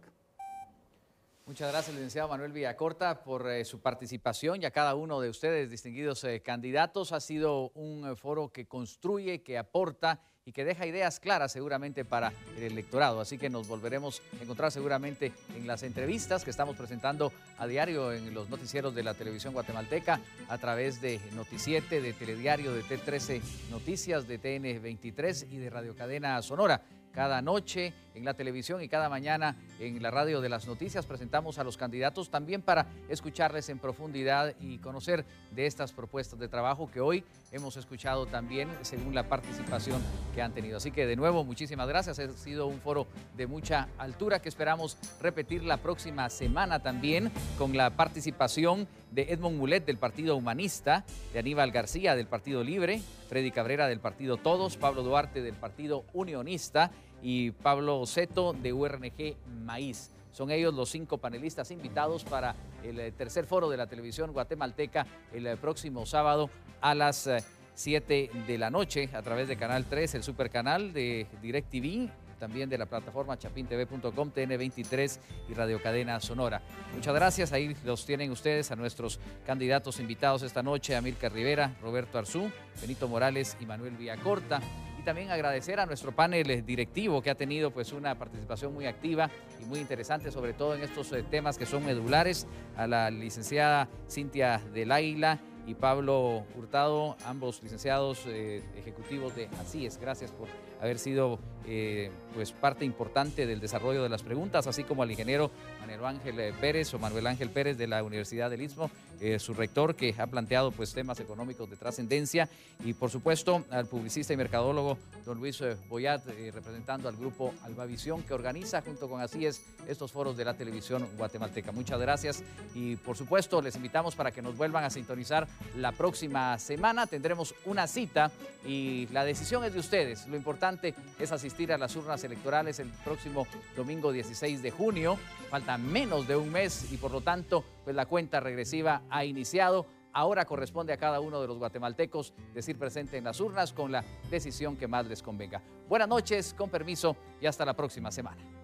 Muchas gracias, licenciado Manuel Villacorta, por eh, su participación, y a cada uno de ustedes, distinguidos eh, candidatos. Ha sido un eh, foro que construye, que aporta y que deja ideas claras seguramente para el electorado. Así que nos volveremos a encontrar seguramente en las entrevistas que estamos presentando a diario en los noticieros de la televisión guatemalteca, a través de Noticiete, de Telediario, de T trece Noticias, de T N veintitrés y de Radio Cadena Sonora. Cada noche en la televisión y cada mañana en la radio de las noticias presentamos a los candidatos también para escucharles en profundidad y conocer de estas propuestas de trabajo que hoy hemos escuchado también según la participación que han tenido. Así que de nuevo, muchísimas gracias. Ha sido un foro de mucha altura que esperamos repetir la próxima semana también, con la participación de Edmond Mulet del Partido Humanista, de Aníbal García del Partido Libre, Freddy Cabrera del Partido Todos, Pablo Duarte del Partido Unionista y Pablo Seto de U R N G Maíz. Son ellos los cinco panelistas invitados para el tercer foro de la televisión guatemalteca el próximo sábado a las siete de la noche a través de Canal tres, el supercanal de DirecTV, también de la plataforma chapin t v punto com, T N veintitrés y Radio Cadena Sonora. Muchas gracias, ahí los tienen ustedes a nuestros candidatos invitados esta noche: Amílcar Rivera, Roberto Arzú, Benito Morales y Manuel Villacorta. Y también agradecer a nuestro panel directivo, que ha tenido pues una participación muy activa y muy interesante, sobre todo en estos eh, temas que son medulares, a la licenciada Cintia del Águila y Pablo Hurtado, ambos licenciados eh, ejecutivos de Así Es. Gracias por haber sido eh, pues parte importante del desarrollo de las preguntas, así como al ingeniero Manuel Ángel Pérez o Manuel Ángel Pérez de la Universidad del Istmo, eh, su rector, que ha planteado pues temas económicos de trascendencia, y por supuesto al publicista y mercadólogo don Luis eh, Boyat, eh, representando al grupo Albavisión, que organiza junto con Así Es estos foros de la televisión guatemalteca. Muchas gracias, y por supuesto les invitamos para que nos vuelvan a sintonizar la próxima semana. Tendremos una cita y la decisión es de ustedes. Lo importante es asistir a las urnas electorales el próximo domingo dieciséis de junio. Falta menos de un mes y por lo tanto pues la cuenta regresiva ha iniciado. Ahora corresponde a cada uno de los guatemaltecos decir presente en las urnas con la decisión que más les convenga. Buenas noches, con permiso, y hasta la próxima semana.